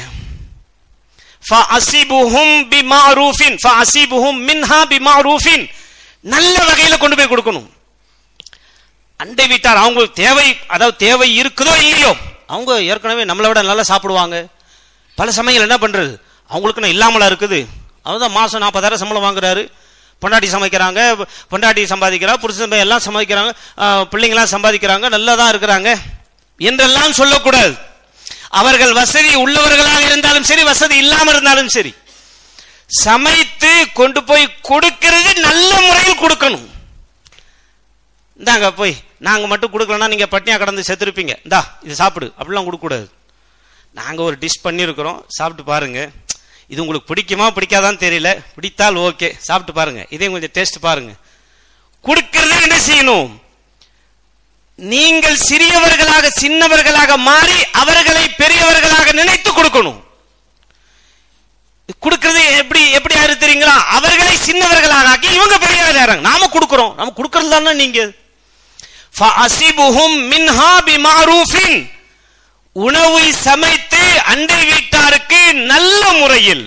ஃபஅஸிபுஹும் பிமாரூஃபின் ஃபஅஸிபுஹும் மின்ஹா பிமாரூஃபின், நல்ல வகையில கொண்டு போய் கொடுக்கணும். அண்டை வீட்டார் அவங்களுக்கு தேவை, அதாவது தேவை இருக்குதோ இல்லையோ, அவங்க ஏற்கனவே நம்மளை விட நல்லா சாப்பிடுவாங்க. பல சமயங்கள் என்ன பண்றது, அவங்களுக்கு இல்லாமலா இருக்குது. அவதான் மாசம் நாற்பதாயிரம் சம்பளம் வாங்குறாரு, பொண்டாட்டி சமைக்கிறாங்க, பொண்டாட்டி சம்பாதிக்கிறா, புருஷன் எல்லாம் சம்பாதிக்கிறாங்க, பிள்ளைங்களாம் சம்பாதிக்கிறாங்க, நல்லா தான் இருக்கிறாங்க என்றெல்லாம் சொல்லக்கூடாது. அவர்கள் வசதி உள்ளவர்களாக இருந்தாலும் சரி, வசதி இல்லாமல் இருந்தாலும் சரி, சமைத்து கொண்டு போய் கொடுக்கிறது நல்ல முறையில் கொடுக்கணும். இந்தாங்க போய், நாங்க மட்டும் கொடுக்கலன்னா நீங்க பட்டினியா கடந்து செத்துருப்பீங்க, இந்தா இது சாப்பிடு அப்படிலாம் கொடுக்க கூடாது. நாங்க ஒரு டிஷ் பண்ணிருக்கிறோம், சாப்பிட்டு பாருங்க, இது உங்களுக்கு பிடிக்குமா பிடிக்காதான்னு தெரியல, பிடித்தால் ஓகே, சாப்பிட்டு பாருங்க, இதையும் கொஞ்சம் டேஸ்ட் பாருங்க. கொடுக்கிறது என்ன செய்யணும்? நீங்கள் சிறியவர்களாக சின்னவர்களாக மாறி அவர்களை பெரியவர்களாக நினைத்து கொடுக்கணும். கொடுக்கிறது எப்படி எப்படி யாரு தெரியுங்களா? அவர்களை சின்னவர்களாக ஆக்கி இவங்க பெரியவர்களாக. நாம கொடுக்கிறோம், நம்ம கொடுக்கிறது தானே. நீங்க ஃபஅஸிபுஹும் மின்ஹா பிமஅரூஃபின், உணவை சமைத்து அண்டை வீட்டாருக்கு நல்ல முறையில்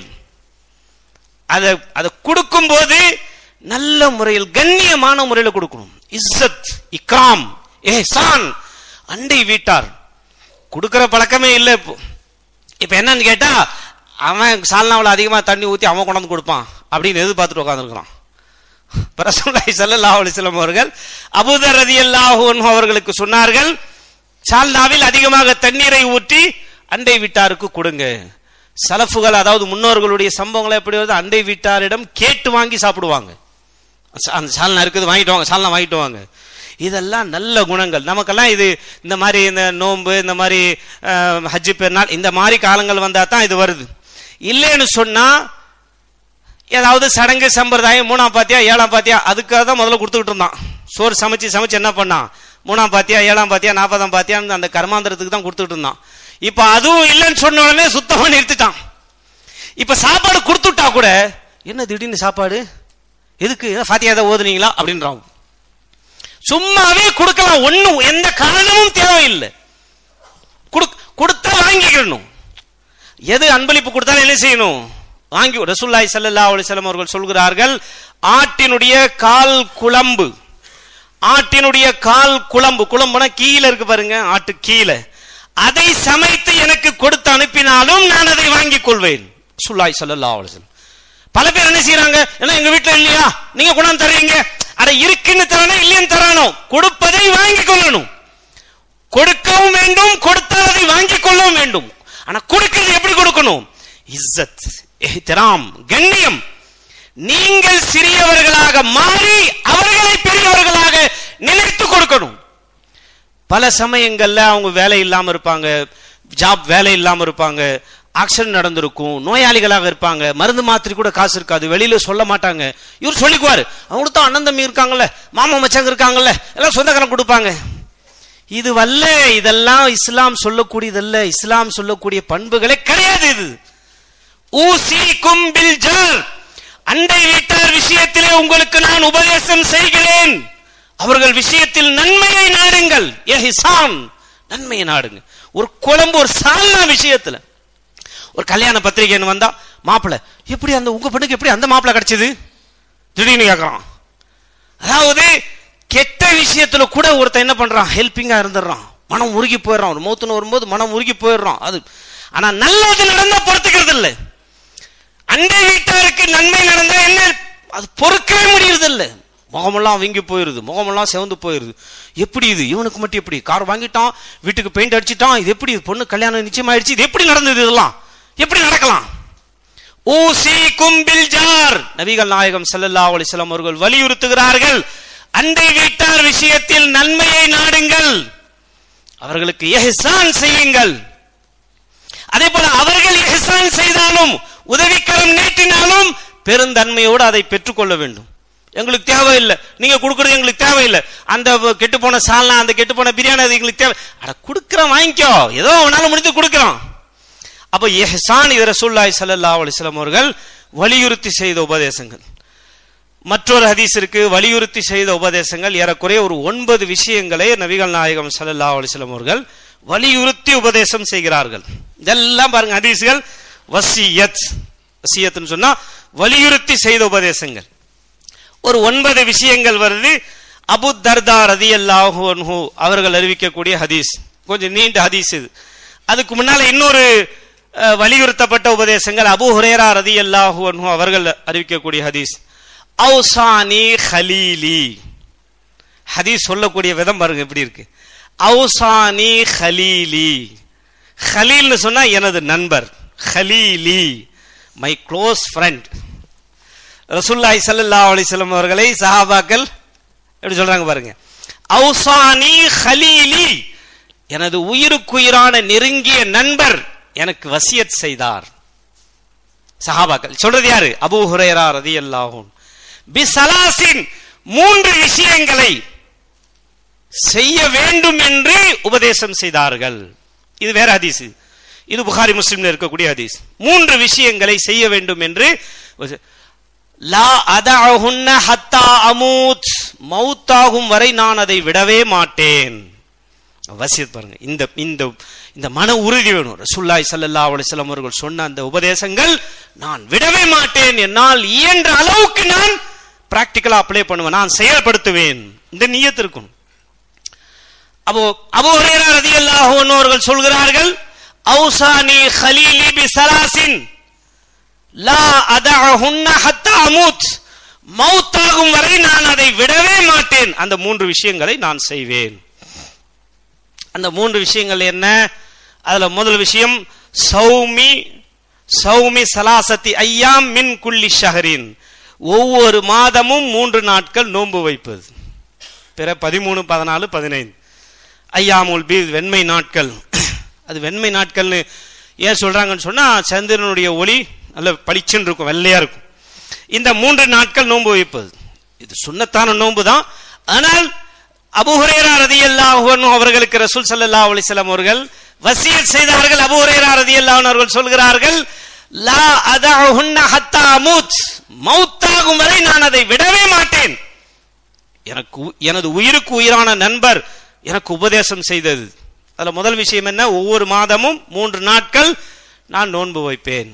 அதை அதை கொடுக்கும் போது நல்ல முறையில் கண்ணியமான முறையில் கொடுக்கணும். இஸ்ஸத், இக்ராம், இஹ்சான். அண்டை வீட்டார் கொடுக்கிற பழக்கமே இல்லை இப்போ. இப்ப என்னன்னு கேட்டா, அவன் சால்னாவில் அதிகமா தண்ணி ஊத்தி அவன் கொண்டாந்து கொடுப்பான் அப்படின்னு எதிர்பார்த்துட்டு உட்காந்துருக்கிறான். ரசூலுல்லாஹி ஸல்லல்லாஹு அலைஹி வஸல்லம் அவர்கள் அபூதர் ரலியல்லாஹு அன்ஹு அவர்களுக்கு சொன்னார்கள், சால்னாவில் அதிகமாக தண்ணீரை ஊற்றி அண்டை வீட்டாருக்கு கொடுங்க. சலஃபுகள், அதாவது முன்னோர்களுடைய சம்பவங்களை எப்படி வருது? அண்டை வீட்டாரிடம் கேட்டு வாங்கி சாப்பிடுவாங்க. அந்த சால்னா இருக்குது, வாங்கிட்டு வாங்க, சால்னா வாங்கிட்டு வாங்க. இதெல்லாம் நல்ல குணங்கள். நமக்கெல்லாம் இது இந்த மாதிரி இந்த நோன்பு, இந்த மாதிரி ஹஜ்ஜு பெருநாள், இந்த மாதிரி காலங்கள் வந்தா தான் இது வருது. இல்லைன்னு சொன்னா ஏதாவது சடங்கு சம்பிரதாயம், மூணாம் பாத்தியா ஏழாம் பாத்தியா, அதுக்காக தான் முதல்ல கொடுத்துக்கிட்டு இருந்தான். சோறு சமைச்சு சமைச்சு என்ன பண்ணான்? மூணாம் பாத்தியா ஏழாம் பாத்தியா நாற்பதாம் பாத்தியா அந்த கர்மாந்திரத்துக்கு தான் கொடுத்துட்டு இருந்தான். இப்ப அதுவும் இல்லைன்னு சொன்ன உடனே சுத்தமா நிறுத்திட்டான். இப்ப சாப்பாடு கொடுத்துட்டா கூட என்ன திடீர்னு சாப்பாடு எதுக்கு, பாத்தியா ஏதாவது ஓதுனீங்களா அப்படின்றான். சும்மாவே கொடுக்கலாம், ஒண்ணும் எந்த காரணமும் தேவையில்லை. கொடுத்தா வாங்கிக்கணும். எது அன்பளிப்பு கொடுத்தாலும் என்ன செய்யணும்? வாங்கி. ரசூலுல்லாஹி ஸல்லல்லாஹு அலைஹி வஸல்லம் அவர்கள் சொல்கிறார்கள், ஆட்டினுடைய கால் குழம்பு, ஆட்டினுடைய கால் குழம்பு, குழம்புனா கீழே இருக்கு பாருங்க, ஆட்டு கீழே, அதை சமைத்து எனக்கு கொடுத்து அனுப்பினாலும் நான் அதை வாங்கிக் கொள்வேன். ரசூலுல்லாஹி ஸல்லல்லாஹு அலைஹி வஸல்லம். பல பேர் என்ன செய்யறாங்க, ஏன்னா எங்க வீட்டுல இல்லையா, நீங்க கொண்டாந்து தர்றீங்க, அட இருக்குன்னு தரணும், இல்லைன்னு தரணும், கொடுப்பதை வாங்கிக் கொள்ளணும். கொடுக்கவும் வேண்டும், கொடுத்தால் அதை வாங்கிக் கொள்ளவும் வேண்டும். ஆனா கொடுக்கிறது எப்படி கொடுக்கணும்? இஸ்ஸத், இஹ்திராம், கண்ணியம். நீங்கள் சிறியவர்களாக மாறி அவர்களை பெரியவர்களாக நினைத்து கொடுக்கணும். பல சமயங்கள்ல அவங்க வேலை இல்லாம இருப்பாங்க, ஜாப் வேலை இல்லாம இருப்பாங்க, ஆக்சிடென்ட் நடந்திருக்கும், நோயாளிகளாக இருப்பாங்க, மருந்து மாத்திரை கூட காசு இருக்காது, வெளியில சொல்ல மாட்டாங்க. இவர் சொல்லிக்குவாரு, அவங்களுக்கு தான் அண்ணன் தம்பி இருக்காங்கல்ல, மாமா மச்சாங்க இருக்காங்கல்ல, எல்லாம் சொந்தக்காரன் கொடுப்பாங்க. இது வல்ல, இதெல்லாம் இஸ்லாம் சொல்லக்கூடியதல்ல, இஸ்லாம் சொல்லக்கூடிய பண்புகளே கிடையாது. இது ஊசிக்கும் பில் ஜார், அண்டை வீட்டார் விஷயத்திலே உங்களுக்கு நான் உபதேசம் செய்கிறேன், அவர்கள் விஷயத்தில் நன்மையை நாடுங்கள். இஹ்சான், நன்மையை நாடுங்க. ஒரு குழம்பு, ஒரு சால்னா விஷயத்துல, ஒரு கல்யாண பத்திரிகைன்னு வந்தா, மாப்பிள்ள எப்படி அந்த உங்க பெண்ணுக்கு எப்படி அந்த மாப்பிள்ள கிடைச்சது திடீர்னு கேட்கறான். அதாவது கெட்ட விஷயத்துல கூட ஒருத்தன் என்ன பண்றான், ஹெல்பிங்கா இருந்துடுறான், மனம் உருகி போயிடுறான். ஒரு மௌத்துன்னு வரும்போது மனம் உருகி போயிடுறான். அது ஆனா நல்லது நடந்தா பொறுத்துக்கிறது இல்லை. அண்டை வீட்டாருக்கு நன்மை நடந்தா என்ன, அது பொறுக்கவே முடியறது இல்லை. முகமெல்லாம் வீங்கி போயிருது, முகமெல்லாம் செவந்து போயிருது. எப்படி இது, இவனுக்கு மட்டும் எப்படி கார் வாங்கிட்டான், வீட்டுக்கு பெயிண்ட் அடிச்சிட்டான், இது எப்படி பொண்ணு கல்யாணம் நிச்சயம் ஆயிடுச்சு, இது எப்படி நடந்தது, இதெல்லாம் எப்படி நடக்கலாம்? ஊசிக்கும் பில் ஜார், நபிகள் நாயகம் ஸல்லல்லாஹு அலைஹி வஸல்லம் அவர்கள் வலியுறுத்துகிறார்கள், அண்டை வீட்டார் விஷயத்தில் நன்மையை நாடுங்கள், அவர்களுக்கு இஹ்சான் செய்யுங்கள். அதே போல அவர்கள் இஹ்சான் செய்தாலும் உதவிக்கரம் நீட்டினாலும் பெருந்தன்மையோடு அதை பெற்றுக்கொள்ள வேண்டும். எங்களுக்கு தேவையில்லை, நீங்க கொடுக்கறது எங்களுக்கு தேவையில்லை, அந்த கெட்டு போன சால்னா, அந்த கெட்டு போன பிரியாணி அது எங்களுக்கு தேவை, அட கொடுக்கிறோம் வாங்கிக்கோ, ஏதோ உன்னால முடிஞ்சு கொடுக்கிறோம். அப்ப இஹ்சான், இது ரசூலுல்லாஹி ஸல்லல்லாஹு அலைஹி வஸல்லம் அவர்கள் வலியுறுத்தி செய்த உபதேசங்கள். மற்றொரு ஹதீஸ் இருக்கு, வலியுறுத்தி செய்த உபதேசங்கள் ஏறக்குறைய ஒரு ஒன்பது விஷயங்களை நபிகள் நாயகம் ஸல்லல்லாஹு அலைஹி வஸல்லம் அவர்கள் வலியுறுத்தி உபதேசம் செய்கிறார்கள். இதெல்லாம் பாருங்க ஹதீஸ்கள். வசியத், வசியத்னு சொன்னா வலியுறுத்தி செய்த உபதேசங்கள். ஒரு ஒன்பது விஷயங்கள் வருது. அபு தர்தா ரலியல்லாஹு அன்ஹு அவர்கள் அறிவிக்கக்கூடிய ஹதீஸ், கொஞ்சம் நீண்ட ஹதீஸ் இது. அதுக்கு முன்னால இன்னொரு வலியுறுத்தப்பட்ட உபதேசங்கள் அபு ஹுரைரா ரலியல்லாஹு அன்ஹு அவர்கள் அறிவிக்கக்கூடிய ஹதீஸ். அவுசானி ஹலீலி, ஹதீஸ் சொல்லக்கூடிய விதம் பாருங்க எப்படி இருக்கு. அவுசானி ஹலீலி, ஹலீல்னு சொன்னா எனது நண்பர், ஹலீலி மை க்ளோஸ் ஃப்ரெண்ட். ரசூலுல்லாஹி ஸல்லல்லாஹு அலைஹி வஸல்லம் அவர்களை சஹாபாக்கள் எப்படி சொல்றாங்க பாருங்க. அவுசானி ஹலீலி, எனது உயிருக்குயிரான நெருங்கிய நண்பர் எனக்கு வசியத் செய்தார். சஹாபாக்கள். சொல்றது யாரு? அபூ ஹுரைரா ரலியல்லாஹு அன்ஹு. பிஸலாசின் மூன்று விஷயங்களை செய்ய வேண்டும் என்று உபதேசம் செய்தார்கள். இது வேற ஹதீஸ், இது புகாரி முஸ்லிம்ல இருக்கக்கூடிய ஹதீஸ். மூன்று விஷயங்களை செய்ய வேண்டும் என்று, லா அதஅஹுன்ன ஹத்தா அமூத், மௌத்தாகும் வரை நான் அதை விடவே மாட்டேன். வசியத் பாருங்க, இந்த இந்த இந்த மன உறுதி வேணும். ரசூலுல்லாஹி ஸல்லல்லாஹு அலைஹி வஸல்லம் அவர்கள் சொன்ன அந்த உபதேசங்கள் நான் விடவே மாட்டேன், என்னால் இயன்ற அளவுக்கு நான் பிராக்டிகலா அப்ளை பண்ணுவேன், நான் செயல்படுத்துவேன். இந்த நியத் இருக்கும். அப்போ அபூ ஹுரைரா ரலியல்லாஹு அன்ஹு அவர்கள் சொல்கிறார்கள், அவுசானி கலீலி பிஸலாசின் லா அதஅஹுன்ன ஹத்தா அமூத், மௌத்தாகும் வரை நான் அதை விடவே மாட்டேன். அந்த மூன்று விஷயங்களை நான் செய்வேன். அந்த மூன்று விஷயங்கள் என்ன? அதுல முதல் விஷயம் சௌமி சௌமி சலாசத்தி ஐயாம் மின் குல்லி ஷஹரின், ஒவ்வொரு மாதமும் மூன்று நாட்கள் நோன்பு வைப்பது. பிற பதிமூணு பதினாலு பதினைந்து ஐயாமுல் பீத், வெண்மை நாட்கள். அது வெண்மை நாட்கள்னு ஏன் சொல்றாங்கன்னு சொன்னா, சந்திரனுடைய ஒளி நல்ல பளிச்சுன்னு இருக்கும், வெள்ளையா இருக்கும். இந்த மூன்று நாட்கள் நோன்பு வைப்பது இது சுன்னத்தான நோன்பு தான். ஆனால் அபூ ஹுரைரா ரலியல்லாஹு அன்ஹு அவர்களுக்கு ரசூல் ஸல்லல்லாஹு அலைஹி வஸல்லம் அவர்கள் வசியத் செய்தார்கள். அபூ ஹுரைரா ரலியல்லாஹு அன்ஹு அவர்கள் சொல்கிறார்கள், லா அதஅஹுன்ன ஹத்தா அமூத், மௌத்தாகும் வரை நான் அதை விடவே மாட்டேன். எனக்கு எனது உயிருக்கு உயிரான நண்பர் எனக்கு உபதேசம் செய்தது. அதுல முதல் விஷயம் என்ன? ஒவ்வொரு மாதமும் மூன்று நாட்கள் நான் நோன்பு வைப்பேன்.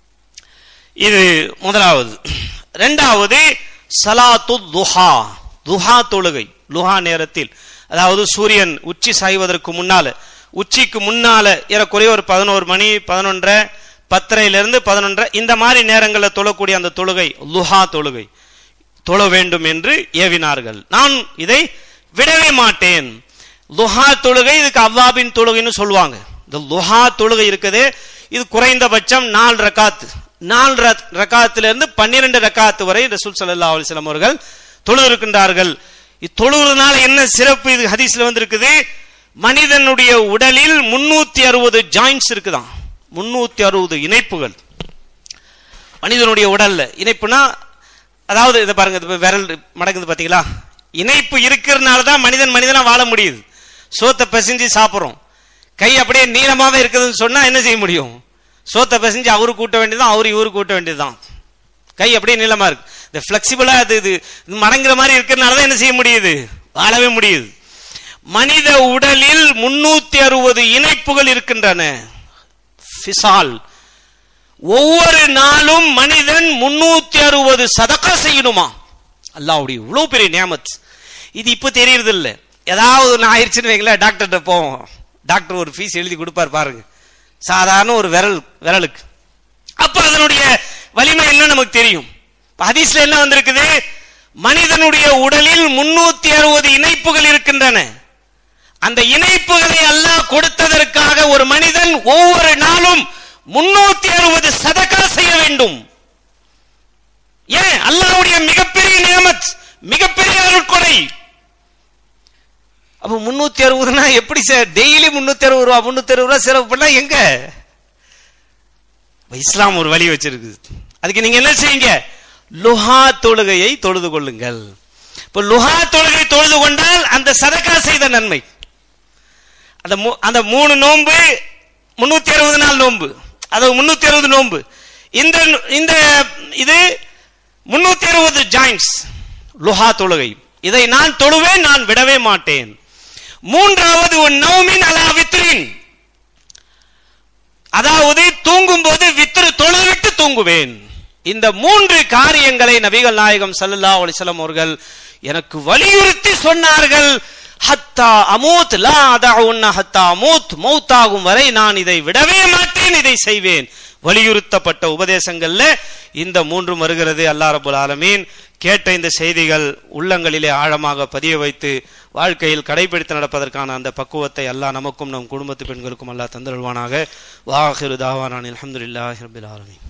இது முதலாவது. இரண்டாவது ஸலாத்து துஹா, துஹா தொழுகை. லுஹா நேரத்தில், அதாவது சூரியன் உச்சி சாய்வதற்கு முன்னால, உச்சிக்கு முன்னால ஏறக்குறைய ஒரு பதினோரு மணி பதினொன்றரை பத்தரையிலிருந்து பதினொன்றரை இந்த மாதிரி நேரங்களில் தொழக்கூடிய அந்த தொழுகை லுஹா தொழுகை தொழ வேண்டும் என்று ஏவினார்கள். நான் இதை விடவே மாட்டேன். லுஹா தொழுகை, இதுக்கு அவ்வாபின் தொழுகைன்னு சொல்லுவாங்க. இந்த லுஹா தொழுகை இருக்குது, இது குறைந்தபட்சம் நாலு ரக்காத்து, நாலு ரக்காத்திலிருந்து பன்னிரண்டு ரக்காத்து வரை ரசூல் ஸல்லல்லாஹு அலைஹி வஸல்லம் அவர்கள் தொழு இருக்கின்றார்கள். தொழுவதனால என்ன சிறப்பு? இது ஹதீஸ்ல வந்து இருக்குது, மனிதனுடைய உடலில் முன்னூத்தி அறுபது ஜாயின்ட்ஸ் இருக்குதான், முன்னூத்தி அறுபது இணைப்புகள் மனிதனுடைய உடல்ல. இணைப்புனா அதாவது இதை பாருங்க, விரல் மடங்குது பாத்தீங்களா, இணைப்பு இருக்கிறதுனால தான் மனிதன் மனிதனா வாழ முடியுது. சோத்தை பசிஞ்சு சாப்பிட்றோம், கை அப்படியே நீளமாவே இருக்குதுன்னு சொன்னா என்ன செய்ய முடியும்? சோத்தை பசிஞ்சு அவரு கூட்ட வேண்டியதுதான், அவரு இவரு கூட்ட வேண்டியதுதான். கை அப்படியே நீளமா இருக்கு, இந்த பிளெக்சிபிளா அது இது மடங்குற மாதிரி இருக்கிறதுனால தான் என்ன செய்ய முடியுது? வாழவே முடியுது. மனித உடலில் முன்னூத்தி அறுபது இணைப்புகள் இருக்கின்றன. ஃபிசால். ஒவ்வொரு நாளும் மனிதன் முன்னூத்தி அறுபது சதகா செய்யணுமா? அல்லாஹ்வுடைய இவ்வளவு பெரிய நியாமத். இது இப்ப தெரியறது இல்ல. ஏதாவது ஒன்று ஆயிடுச்சுன்னு வைங்களேன், டாக்டர்கிட்ட போவோம், டாக்டர் ஒரு ஃபீஸ் எழுதி கொடுப்பார் பாருங்க, சாதாரண ஒரு விரல் விரலுக்கு. அப்ப அதனுடைய வலிமை என்ன நமக்கு தெரியும். ஹதீஸ்ல என்ன வந்திருக்குது? மனிதனுடைய உடலில் முன்னூத்தி அறுபது இணைப்புகள் இருக்கின்றன. அந்த இணைப்புகளை அல்லாஹ் கொடுத்ததற்காக ஒரு மனிதன் ஒவ்வொரு நாளும் முன்னூத்தி அறுபது சதகா செய்ய வேண்டும். ஏன்? அல்லாஹ்வுடைய மிகப்பெரிய நியமத், மிகப்பெரிய அருட்கொடை. அப்ப முன்னூத்தி அறுபதுனா எப்படி சார்? டெய்லி முன்னூத்தி அறுபது ரூபா முன்னூத்தி அறுபது ரூபா செலவு பண்ணா எங்க? இஸ்லாம் ஒரு வழி வச்சிருக்கு. அதுக்கு நீங்க என்ன செய்யுங்க? லுஹா தொழுகையை தொழுது கொள்ளுங்கள். இப்ப லுஹா தொழுகை தொழுது கொண்டால் அந்த சதகா செய்த நன்மை, அந்த அந்த மூணு நோன்பு முன்னூத்தி அறுபது நாள் நோன்பு, அது முன்னூத்தி அறுபது நோன்பு, இந்த இந்த இது முன்னூத்தி அறுபது ஜாயின்ட்ஸ் லுஹா தொழுகை. இதை நான் தொழுவேன், நான் விடவே மாட்டேன். மூன்றாவது நௌமின் அலா வித்ரின், அதாவது தூங்கும் போது வித்ரு தொழுவிட்டு தூங்குவேன். இந்த மூன்று காரியங்களை நபிகள் நாயகம் ஸல்லல்லாஹு அலைஹி வஸல்லம் அவர்கள் எனக்கு வலியுறுத்தி சொன்னார்கள். ஹத்தா அமூத் லா அதஉன்ன ஹத்தா அமூத், மௌத்தாகும் வரை நான் இதை விடவே மாட்டேன், இதை செய்வேன். வலியுறுத்தப்பட்ட உபதேசங்கள்ல இந்த மூன்றும் வருகிறது. அல்லாஹ் ரப்பல் ஆலமீன் கேட்ட இந்த செய்திகள் உள்ளங்களிலே ஆழமாக பதிய வைத்து வாழ்க்கையில் கடைபிடித்து நடப்பதற்கான அந்த பக்குவத்தை அல்லாஹ் நமக்கும் நம் குடும்பத்து பெண்களுக்கும் அல்லாஹ் தந்தருள்வானாக. வாஹிரு தாவானா அல்ஹம்துலில்லாஹி ரப்பில் ஆலமீன்.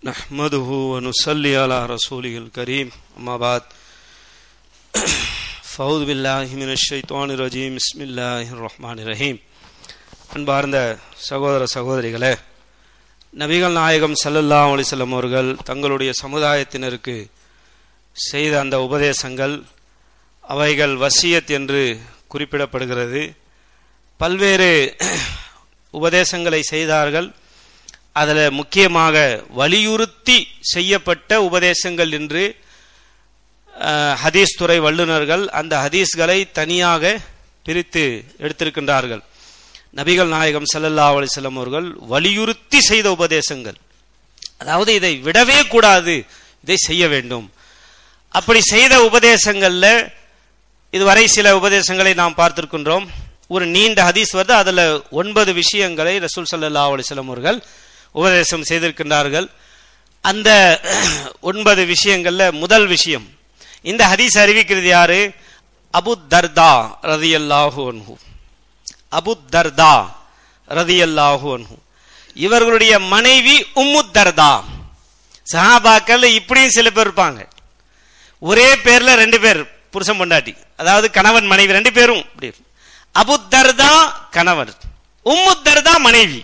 நஹ்மதுஹு வ நுஸல்லி அலா ரசூலில் கரீம். அம்மா பாத். ஃபௌது பில்லாஹி மினஷ் ஷைத்தானிர் ரஜீம். பிஸ்மில்லாஹிர் ரஹ்மானிர் ரஹீம். அன்பார்ந்த சகோதர சகோதரிகளே, நபிகள் நாயகம் ஸல்லல்லாஹு அலைஹி வஸல்லம் அவர்கள் தங்களுடைய சமுதாயத்தினருக்கு செய்த அந்த உபதேசங்கள், அவைகள் வசியத் என்று குறிப்பிடப்படுகிறது. பல்வேறு உபதேசங்களை செய்தார்கள். அதில் முக்கியமாக வலியுறுத்தி செய்யப்பட்ட உபதேசங்கள் என்று ஹதீஸ் துறை வல்லுநர்கள் அந்த ஹதீஸ்களை தனியாக பிரித்து எடுத்திருக்கின்றார்கள். நபிகள் நாயகம் ஸல்லல்லாஹு அலைஹி வஸல்லம் அவர்கள் வலியுறுத்தி செய்த உபதேசங்கள், அதாவது இதை விடவே கூடாது, இதை செய்ய வேண்டும். அப்படி செய்த உபதேசங்கள்ல இதுவரை சில உபதேசங்களை நாம் பார்த்திருக்கின்றோம். ஒரு நீண்ட ஹதீஸ் வருது, அதுல ஒன்பது விஷயங்களை ரசூல் ஸல்லல்லாஹு அலைஹி வஸல்லம் அவர்கள் உபதேசம் செய்திருக்கின்றார்கள். அந்த ஒன்பது விஷயங்கள்ல முதல் விஷயம், இந்த ஹதீஸ் அறிவிக்கிறது யாரு? அபு தர்தா ரலியல்லாஹு அன்ஹு. அபு தர்தா ரலியல்லாஹு அன்ஹு இவர்களுடைய மனைவி உம்மு தர்தா. சஹாபாக்கள் இப்படியும் சில பேர் இருப்பாங்க, ஒரே பேர்ல ரெண்டு பேர் புருஷன் பொண்டாட்டி, அதாவது கணவன் மனைவி ரெண்டு பேரும் இப்படி. அபு தர்தா கணவர், உம்மு தர்தா மனைவி.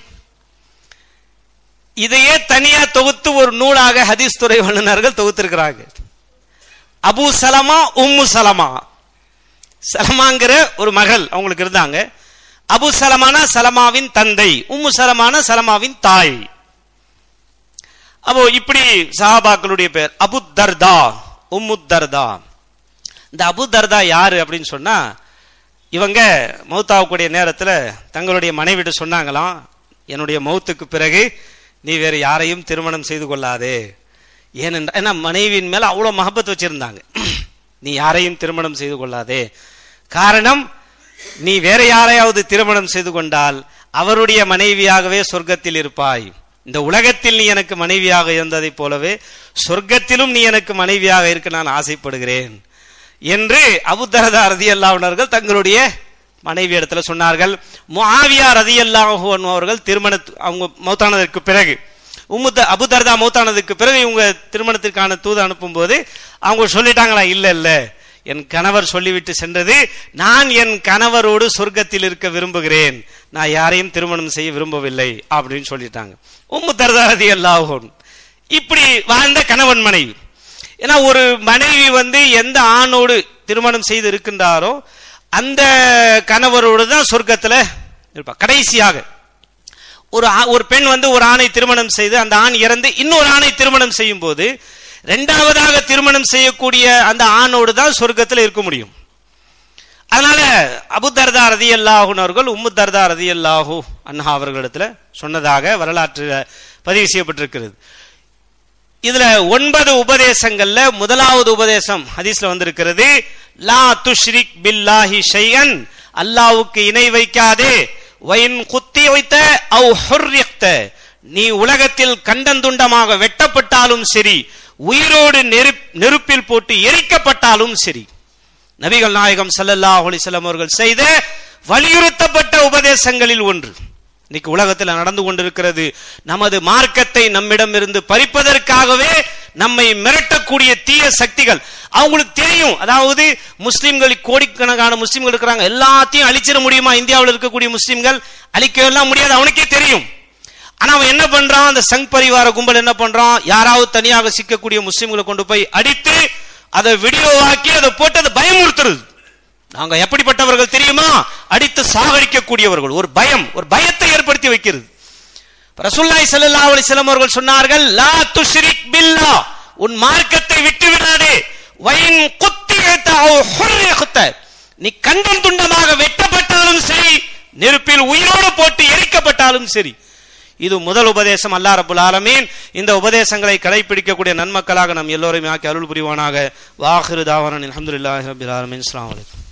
இதையே தனியா தொகுத்து ஒரு நூலாக ஹதீஸ் துறை வல்லுநர்கள் தொகுத்திருக்கிறாங்க. அபு சலமா உம்மு சலமா. சலமாங்கிற ஒரு மகள் அவங்களுக்கு இருந்தாங்க. அபு சலமானா சலமாவின் தந்தை, உம்மு சலமானா சலமாவின் தாய். அப்போ இப்படி சஹாபாக்களுடைய பேர் அபு தர்தா உம்மு தர்தா. இந்த அபு தர்தா யாரு அப்படின்னு சொன்னா, இவங்க மௌத்தாவக்கூடிய நேரத்தில் தங்களுடைய மனைவிட்டு சொன்னாங்களாம், என்னுடைய மௌத்துக்கு பிறகு நீ வேறு யாரையும் திருமணம் செய்து கொள்ளாதே. ஏனென்றா, ஏன்னா மனைவியின் மேல அவ்வளோ மஹப்பத் வச்சிருந்தாங்க. நீ யாரையும் திருமணம் செய்து கொள்ளாதே, காரணம் நீ வேற யாரையாவது திருமணம் செய்து கொண்டால் அவருடைய மனைவியாகவே சொர்க்கத்தில் இருப்பாய். இந்த உலகத்தில் நீ எனக்கு மனைவியாக இருந்ததை போலவே சொர்க்கத்திலும் நீ எனக்கு மனைவியாக இருக்க நான் ஆசைப்படுகிறேன் என்று அபு தர்தா ரலியல்லாஹு அன்ஹு தங்களுடைய மனைவி இடத்துல சொன்னார்கள். முஆவியா ரலியல்லாஹு அன்ஹு அவர்கள் திருமண அவங்க மௌத்தானதற்கு பிறகு, உம்மு அபு தர்தா மௌத்தானதுக்கு பிறகு இவங்க திருமணத்திற்கான தூது அனுப்பும் போது அவங்க சொல்லிட்டாங்களா, இல்ல இல்ல, என் கணவர் சொல்லிவிட்டு சென்றது, நான் என் கணவரோடு சொர்க்கத்தில் இருக்க விரும்புகிறேன், நான் யாரையும் திருமணம் செய்ய விரும்பவில்லை அப்படின்னு சொல்லிட்டாங்க. உம்மு தர்தா ரலியல்லாஹு அன்ஹு இப்படி வாழ்ந்த கணவன் மனைவி. ஏன்னா ஒரு மனைவி வந்து எந்த ஆணோடு திருமணம் செய்து இருக்கின்றாரோ அந்த கணவரோடு தான் சொர்க்கத்தில் இருப்பா. கடைசியாக ஒரு ஒரு பெண் வந்து ஒரு ஆணை திருமணம் செய்து அந்த ஆண் இறந்து இன்னொரு ஆணை திருமணம் செய்யும் போது இரண்டாவதாக திருமணம் செய்யக்கூடிய அந்த ஆணோடு தான் சொர்க்கத்தில் இருக்க முடியும். அதனால அபு தர்தா ரலியல்லாஹு அன்ஹு அவர்கள் உம்மு தர்தா ரலியல்லாஹு அன்ஹா அவர்களிடத்துல சொன்னதாக வரலாற்று பதிவு செய்யப்பட்டிருக்கிறது. இதுல ஒன்பது உபதேசங்கள்ல முதலாவது உபதேசம் ஹதீஸ்ல வந்திருக்கிறது, லா துஷ்ரிக் பில்லாஹி ஷைஅன், அல்லாஹ்வுக்கு இணை வைக்காதே, வைன் குத்தியைத அவ் ஹுர்ரிக்த, நீ உலகத்தில் கண்டந்துண்டமாக வெட்டப்பட்டாலும் சரி, உயிரோடு நெருப்பில் போட்டு எரிக்கப்பட்டாலும் சரி. நபிகள் நாயகம் ஸல்லல்லாஹு அலைஹி வஸல்லம் அவர்கள் செய்த வலியுறுத்தப்பட்ட உபதேசங்களில் ஒன்று இன்னைக்கு உலகத்தில் நடந்து கொண்டிருக்கிறது. நமது மார்க்கத்தை நம்மிடம் இருந்து பறிப்பதற்காகவே நம்மை மிரட்டக்கூடிய தீய சக்திகள். அவங்களுக்கு தெரியும், அதாவது முஸ்லிம்கள் கோடிக்கணக்கான முஸ்லிம்கள் இருக்கிறாங்க, எல்லாத்தையும் அழிச்சிட முடியுமா? இந்தியாவில் இருக்கக்கூடிய முஸ்லிம்கள் அழிக்கலாம் முடியாது, அவனுக்கே தெரியும். ஆனா அவன் என்ன பண்றான், அந்த சங் பரிவார கும்பல் என்ன பண்றான், யாராவது தனியாக சிக்கக்கூடிய முஸ்லிம்களை கொண்டு போய் அடித்து அதை வீடியோவாக்கி அதை போட்டு அதை பயமுறுத்துறது. நாங்க எப்படிப்பட்டவர்கள் தெரியுமா? அடித்து சாகடிக்கக்கூடியவர்கள். ஒரு பயம், ஒரு பயத்தை ஏற்படுத்தி வைக்கிறது. ரசூலுல்லாஹி ஸல்லல்லாஹு அலைஹி வஸல்லம் அவர்கள் சொன்னார்கள், லா துஷ்ரிக் பில்லாஹ், உன் மார்க்கத்தை விட்டு விடாதே, வைன் குத்தியத அவ் ஹுர்ரிக்த, நீ கண்டம் துண்டமாக வெட்டப்பட்டாலும் சரி, நெருப்பில் உயிரோடு போட்டு எரிக்கப்பட்டாலும் சரி. இது முதல் உபதேசம். அல்லாஹ் ரப்பல் ஆலமீன் இந்த உபதேசங்களை கடைபிடிக்கக்கூடிய நன்மக்களாக நம் எல்லோரையும் ஆக்கி அருள் புரிவானாக. வாஹிரு தாவானா அல்ஹம்துலில்லாஹி ரப்பில் ஆலமீன். அஸ்ஸலாமு அலைக்கும்.